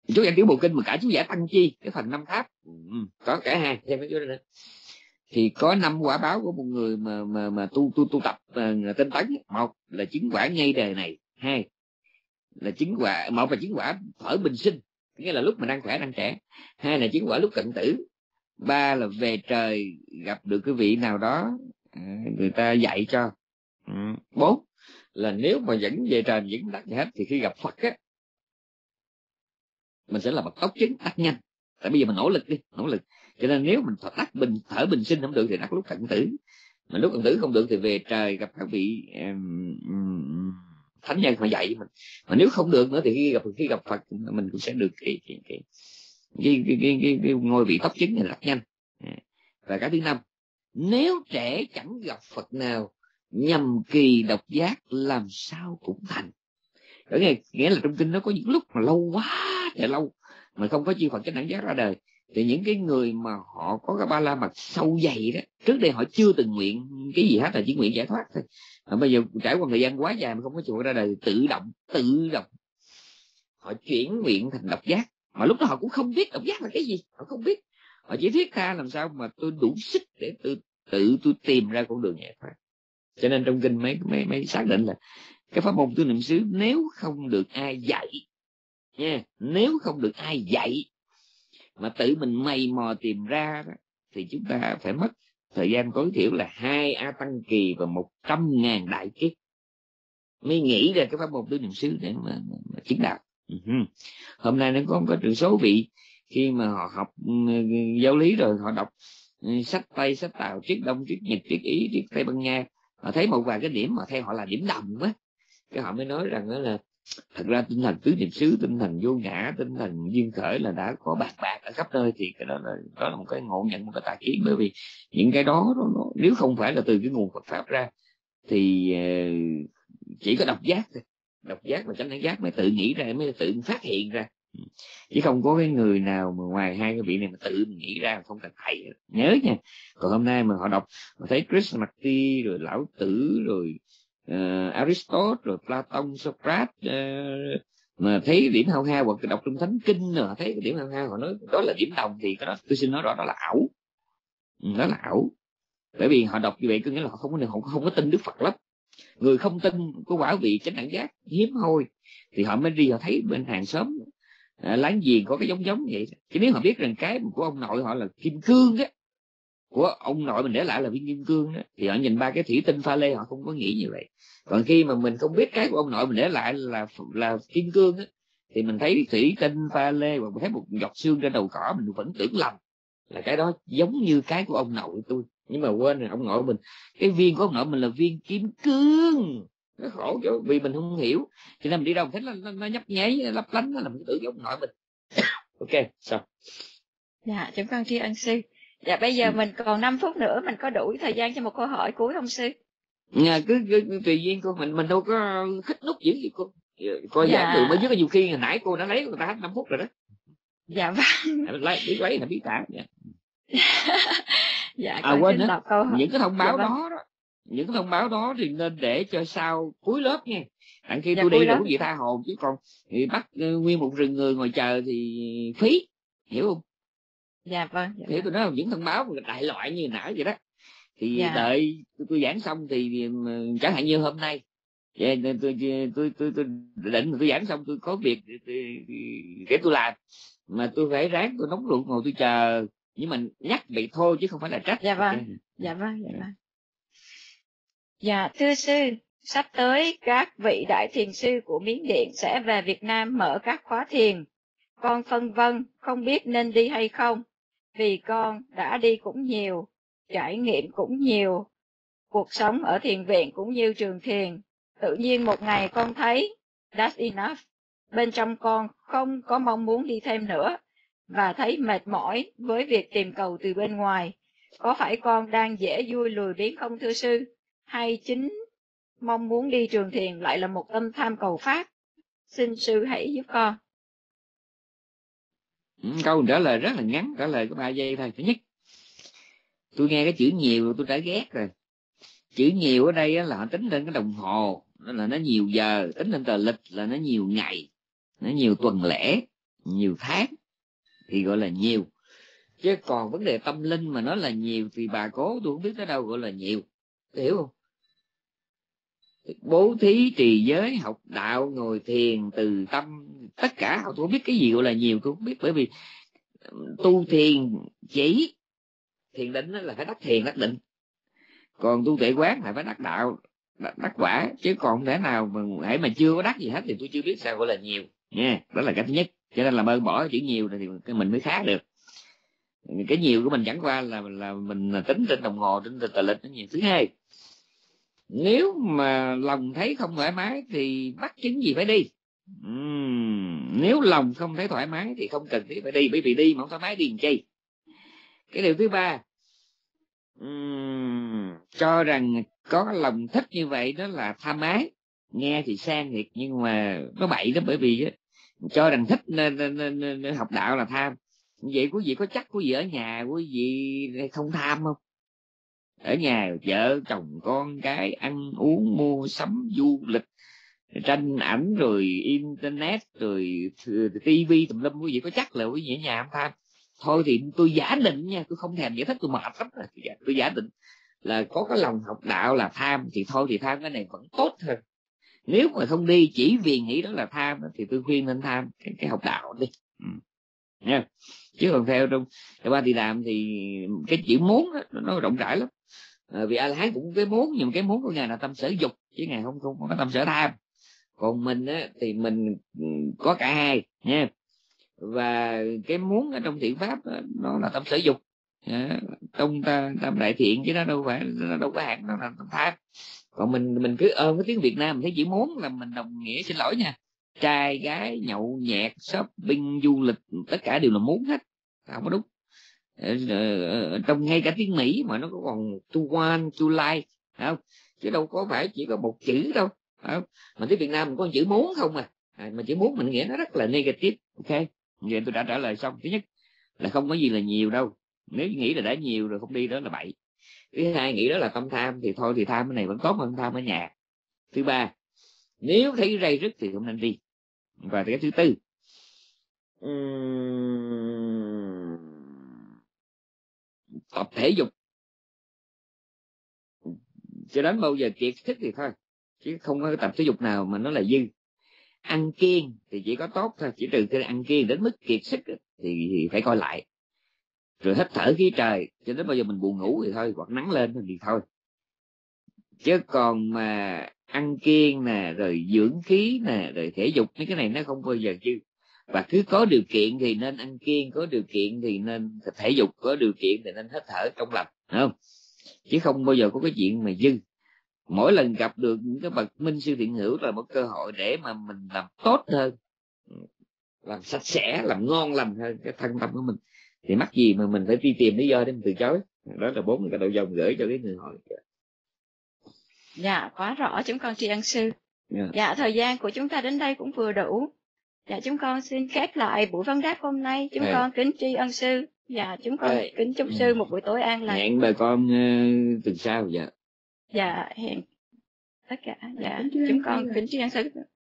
Chú giải Tiểu Bộ Kinh mà cả chú giải Tăng Chi, cái phần 5 tháp, có cả hai thêm cái chỗ đó nữa. Thì có 5 quả báo của một người mà tu tập tinh tấn. Một là chứng quả ngay đời này, hai là chứng quả, một là chứng quả thở bình sinh, nghĩa là lúc mà đang khỏe đang trẻ, hai là chứng quả lúc cận tử, ba là về trời gặp được cái vị nào đó người ta dạy cho, bốn là nếu mà dẫn về trời vẫn đắc gì hết thì khi gặp Phật á mình sẽ là bậc tốc chứng đắc nhanh. Tại bây giờ mình nỗ lực đi, nỗ lực, cho nên nếu mình thở bình sinh không được thì đắc lúc cận tử, mà lúc cận tử không được thì về trời gặp các vị thánh nhân họ dạy mình. Mà nếu không được nữa thì khi gặp Phật mình cũng sẽ được cái ngôi vị tốc chứng này đắc nhanh. Và cái thứ năm, nếu trẻ chẳng gặp Phật nào nhầm kỳ độc giác làm sao cũng thành. Nghĩa là trong kinh nó có những lúc mà lâu quá trời lâu mà không có chư Phật chánh đẳng giác ra đời, thì những cái người mà họ có cái ba la mật sâu dày đó, trước đây họ chưa từng nguyện cái gì hết, là chỉ nguyện giải thoát thôi, mà bây giờ trải qua thời gian quá dài mà không có chư Phật ra đời, tự động họ chuyển nguyện thành độc giác. Mà lúc đó họ cũng không biết độc giác là cái gì, họ không biết, họ chỉ thiết tha làm sao mà tôi đủ sức để tôi tìm ra con đường giải thoát. Cho nên trong kinh mấy xác định là cái pháp môn tứ niệm xứ nếu không được ai dạy nha, nếu không được ai dạy mà tự mình mày mò tìm ra đó, thì chúng ta phải mất thời gian tối thiểu là 2 A Tăng Kỳ và 100.000 đại kiếp mới nghĩ ra cái pháp môn tứ niệm xứ để mà chứng đạo. Hôm nay nó có trường số vị khi mà họ học giáo lý rồi họ đọc sách Tây, sách Tàu, triết Đông, triết Nhật, triết Ý, triết Tây Ban Nha, họ thấy một vài cái điểm mà theo họ là điểm đồng quá, cái họ mới nói rằng đó là thật ra tinh thần tứ niệm xứ, tinh thần vô ngã, tinh thần duyên khởi là đã có bạc ở khắp nơi. Thì cái đó là một cái ngộ nhận, một cái tà kiến, bởi vì những cái đó nó nếu không phải là từ cái nguồn Phật pháp ra thì chỉ có độc giác thôi. Độc giác và chánh đẳng giác mới tự nghĩ ra, mới tự phát hiện ra, chứ không có cái người nào mà ngoài hai cái vị này mà tự nghĩ ra, không cần thầy. Nhớ nha, còn hôm nay mà họ đọc mà thấy Krishnamurti rồi Lão Tử rồi Aristotle rồi Platon, Socrates mà thấy điểm hao hao, hoặc đọc trong thánh kinh rồi thấy cái điểm hao hao, họ nói đó là điểm đồng, thì cái đó tôi xin nói rõ đó là ảo. Đó là ảo, bởi vì họ đọc như vậy có nghĩa là họ không có tin Đức Phật lắm. Người không tin có quả vị chánh đẳng giác hiếm hoi thì họ mới đi, họ thấy bên hàng xóm láng giềng có cái giống vậy. Chứ nếu họ biết rằng cái của ông nội họ là kim cương á, của ông nội mình để lại là viên kim cương đó, thì họ nhìn ba cái thủy tinh pha lê họ không có nghĩ như vậy. Còn khi mà mình không biết cái của ông nội mình để lại là kim cương á, thì mình thấy thủy tinh pha lê và mình thấy một giọt xương trên đầu cỏ, mình vẫn tưởng lầm là cái đó giống như cái của ông nội tôi. Nhưng mà quên rồi, ông nội mình, cái viên của ông nội mình là viên kim cương. Nó khổ chứ vì mình không hiểu, cho nên mình đi đâu thấy nó nhấp nháy lấp lánh, nó là mình tưởng ông nội mình. Ok, sao? Dạ, chúng con tri ân sư. Dạ, bây giờ mình còn 5 phút nữa, mình có đủ thời gian cho một câu hỏi cuối không sư? Cứ tùy duyên cô, mình đâu có khích nút dữ gì cô. Coi giảng đường mới biết, nhiều khi hồi nãy cô đã lấy người ta hết 5 phút rồi đó. Dạ vâng. Biết lấy là biết tả. Dạ, con quên xin đọc câu hỏi. Những cái thông báo dạ, đó những cái thông báo đó thì nên để cho sau cuối lớp nha. Đặng khi dạ, tôi đi rồi quý vị tha hồ, chứ còn thì bắt nguyên một rừng người ngồi chờ thì phí, hiểu không? Dạ vâng. Hiểu tôi nói không? Những thông báo đại loại như nãy vậy đó thì đợi tôi giảng xong thì chẳng hạn như hôm nay tôi định tôi giảng xong tôi có việc để tôi làm, mà tôi phải ráng tôi nóng ruột ngồi tôi chờ, nhưng mà nhắc vậy thôi chứ không phải là trách. Dạ vâng. Dạ vâng. Dạ, thưa sư, sắp tới các vị đại thiền sư của Miến Điện sẽ về Việt Nam mở các khóa thiền. Con phân vân không biết nên đi hay không, vì con đã đi cũng nhiều, trải nghiệm cũng nhiều, cuộc sống ở thiền viện cũng như trường thiền. Tự nhiên một ngày con thấy that's enough, bên trong con không có mong muốn đi thêm nữa, và thấy mệt mỏi với việc tìm cầu từ bên ngoài. Có phải con đang dễ vui lười biếng không thưa sư? Hay chính mong muốn đi trường thiền lại là một tâm tham cầu pháp? Xin sư hãy giúp con. Câu trả lời rất là ngắn, trả lời có 3 giây thôi. Thứ nhất, tôi nghe cái chữ nhiều tôi đã ghét rồi. Chữ nhiều ở đây là họ tính lên cái đồng hồ, là nó nhiều giờ, tính lên tờ lịch là nó nhiều ngày, nó nhiều tuần lễ. nhiều tháng thì gọi là nhiều. Chứ còn vấn đề tâm linh mà nói là nhiều thì bà cố tôi không biết tới đâu gọi là nhiều, hiểu không? Bố thí, trì giới, học đạo, ngồi thiền, từ tâm, tất cả tôi không biết cái gì gọi là nhiều, tôi không biết. Bởi vì tu thiền chỉ thiền định là phải đắc thiền đắc định, còn tu tuệ quán là phải đắc đạo đắc quả, chứ còn không thể nào mà hãy mà chưa có đắc gì hết thì tôi chưa biết sao gọi là nhiều nha. Đó là cái thứ nhất. Cho nên là ơn bỏ chữ nhiều này thì mình mới khá được. Cái nhiều của mình chẳng qua là mình tính trên đồng hồ, trên tờ lịch nó nhiều. Thứ hai, nếu mà lòng thấy không thoải mái thì bắt chứng gì phải đi. Nếu lòng không thấy thoải mái thì không cần thiết phải đi, bởi vì đi mà không thoải mái đi làm chi. Cái điều thứ ba, cho rằng có lòng thích như vậy đó là tham ái. Nghe thì sang thiệt nhưng mà nó bậy đó, bởi vì cho rằng thích nên học đạo là tham. Vậy quý vị có chắc quý vị ở nhà quý vị không tham không? Ở nhà vợ chồng con cái ăn uống mua sắm du lịch tranh ảnh rồi internet rồi tivi tùm lum, quý vị có chắc là quý vị ở nhà không tham? Thôi thì tôi giả định nha, tôi không thèm giải thích, tôi mệt lắm rồi. Tôi giả định là có cái lòng học đạo là tham thì thôi thì tham cái này vẫn tốt hơn. Nếu mà không đi chỉ vì nghĩ đó là tham thì tôi khuyên nên tham cái học đạo đi nha. Chứ còn theo trong Ba Tỳ Đàm thì cái chữ muốn đó, nó rộng rãi lắm. Vì A La Hán cũng cái muốn, nhưng cái muốn của ngài là tâm sở dục chứ ngài không có tâm sở tham. Còn mình á thì mình có cả hai nha. Và cái muốn ở trong thiện pháp đó, nó là tâm sở dục. Trong tam đại thiện chứ nó đâu có hẳn nó là tâm tham. Còn mình cứ ôm cái tiếng Việt Nam mình thấy chữ muốn là mình đồng nghĩa, xin lỗi nha, trai gái nhậu nhẹt shopping du lịch tất cả đều là muốn hết, không có đúng. Trong ngay cả tiếng Mỹ mà nó có còn to want to like, không? Chứ đâu có phải chỉ có một chữ đâu, không? Mà tiếng Việt Nam mình có chữ muốn không mà chữ muốn mình nghĩa nó rất là negative. Ok, vậy tôi đã trả lời xong. Thứ nhất là không có gì là nhiều đâu, nếu nghĩ là đã nhiều rồi không đi đó là bậy. Thứ hai, nghĩ đó là tâm tham thì thôi thì tham cái này vẫn tốt hơn tham ở nhà. Thứ ba, nếu thấy ray rứt thì không nên đi. Và cái thứ tư, tập thể dục cho đến bao giờ kiệt sức thì thôi, chứ không có tập thể dục nào mà nó là dư. Ăn kiêng thì chỉ có tốt thôi, chỉ trừ khi ăn kiêng đến mức kiệt sức thì phải coi lại. Rồi hít thở khí trời cho đến bao giờ mình buồn ngủ thì thôi, hoặc nắng lên thì thôi. Chứ còn mà ăn kiêng nè, rồi dưỡng khí nè, rồi thể dục, mấy cái này nó không bao giờ dư. Và cứ có điều kiện thì nên ăn kiêng, có điều kiện thì nên thể dục, có điều kiện thì nên hít thở trong lành, không? Chứ không bao giờ có cái chuyện mà dư. Mỗi lần gặp được những cái bậc minh sư thiện hữu là một cơ hội để mà mình làm tốt hơn, làm sạch sẽ, làm ngon lành hơn cái thân tâm của mình. Thì mắc gì mà mình phải đi tìm lý do để mình từ chối. Đó là 4 cái đầu dòng gửi cho cái người hỏi. Dạ, quá rõ, chúng con tri ân sư. Dạ, thời gian của chúng ta đến đây cũng vừa đủ. Dạ, chúng con xin khép lại buổi vấn đáp hôm nay. Chúng con kính tri ân sư. Dạ, chúng con kính chúc sư một buổi tối an lành. Hẹn bà con tuần sau. Dạ. Dạ, hẹn tất cả. Dạ, chúng con kính tri ân sư.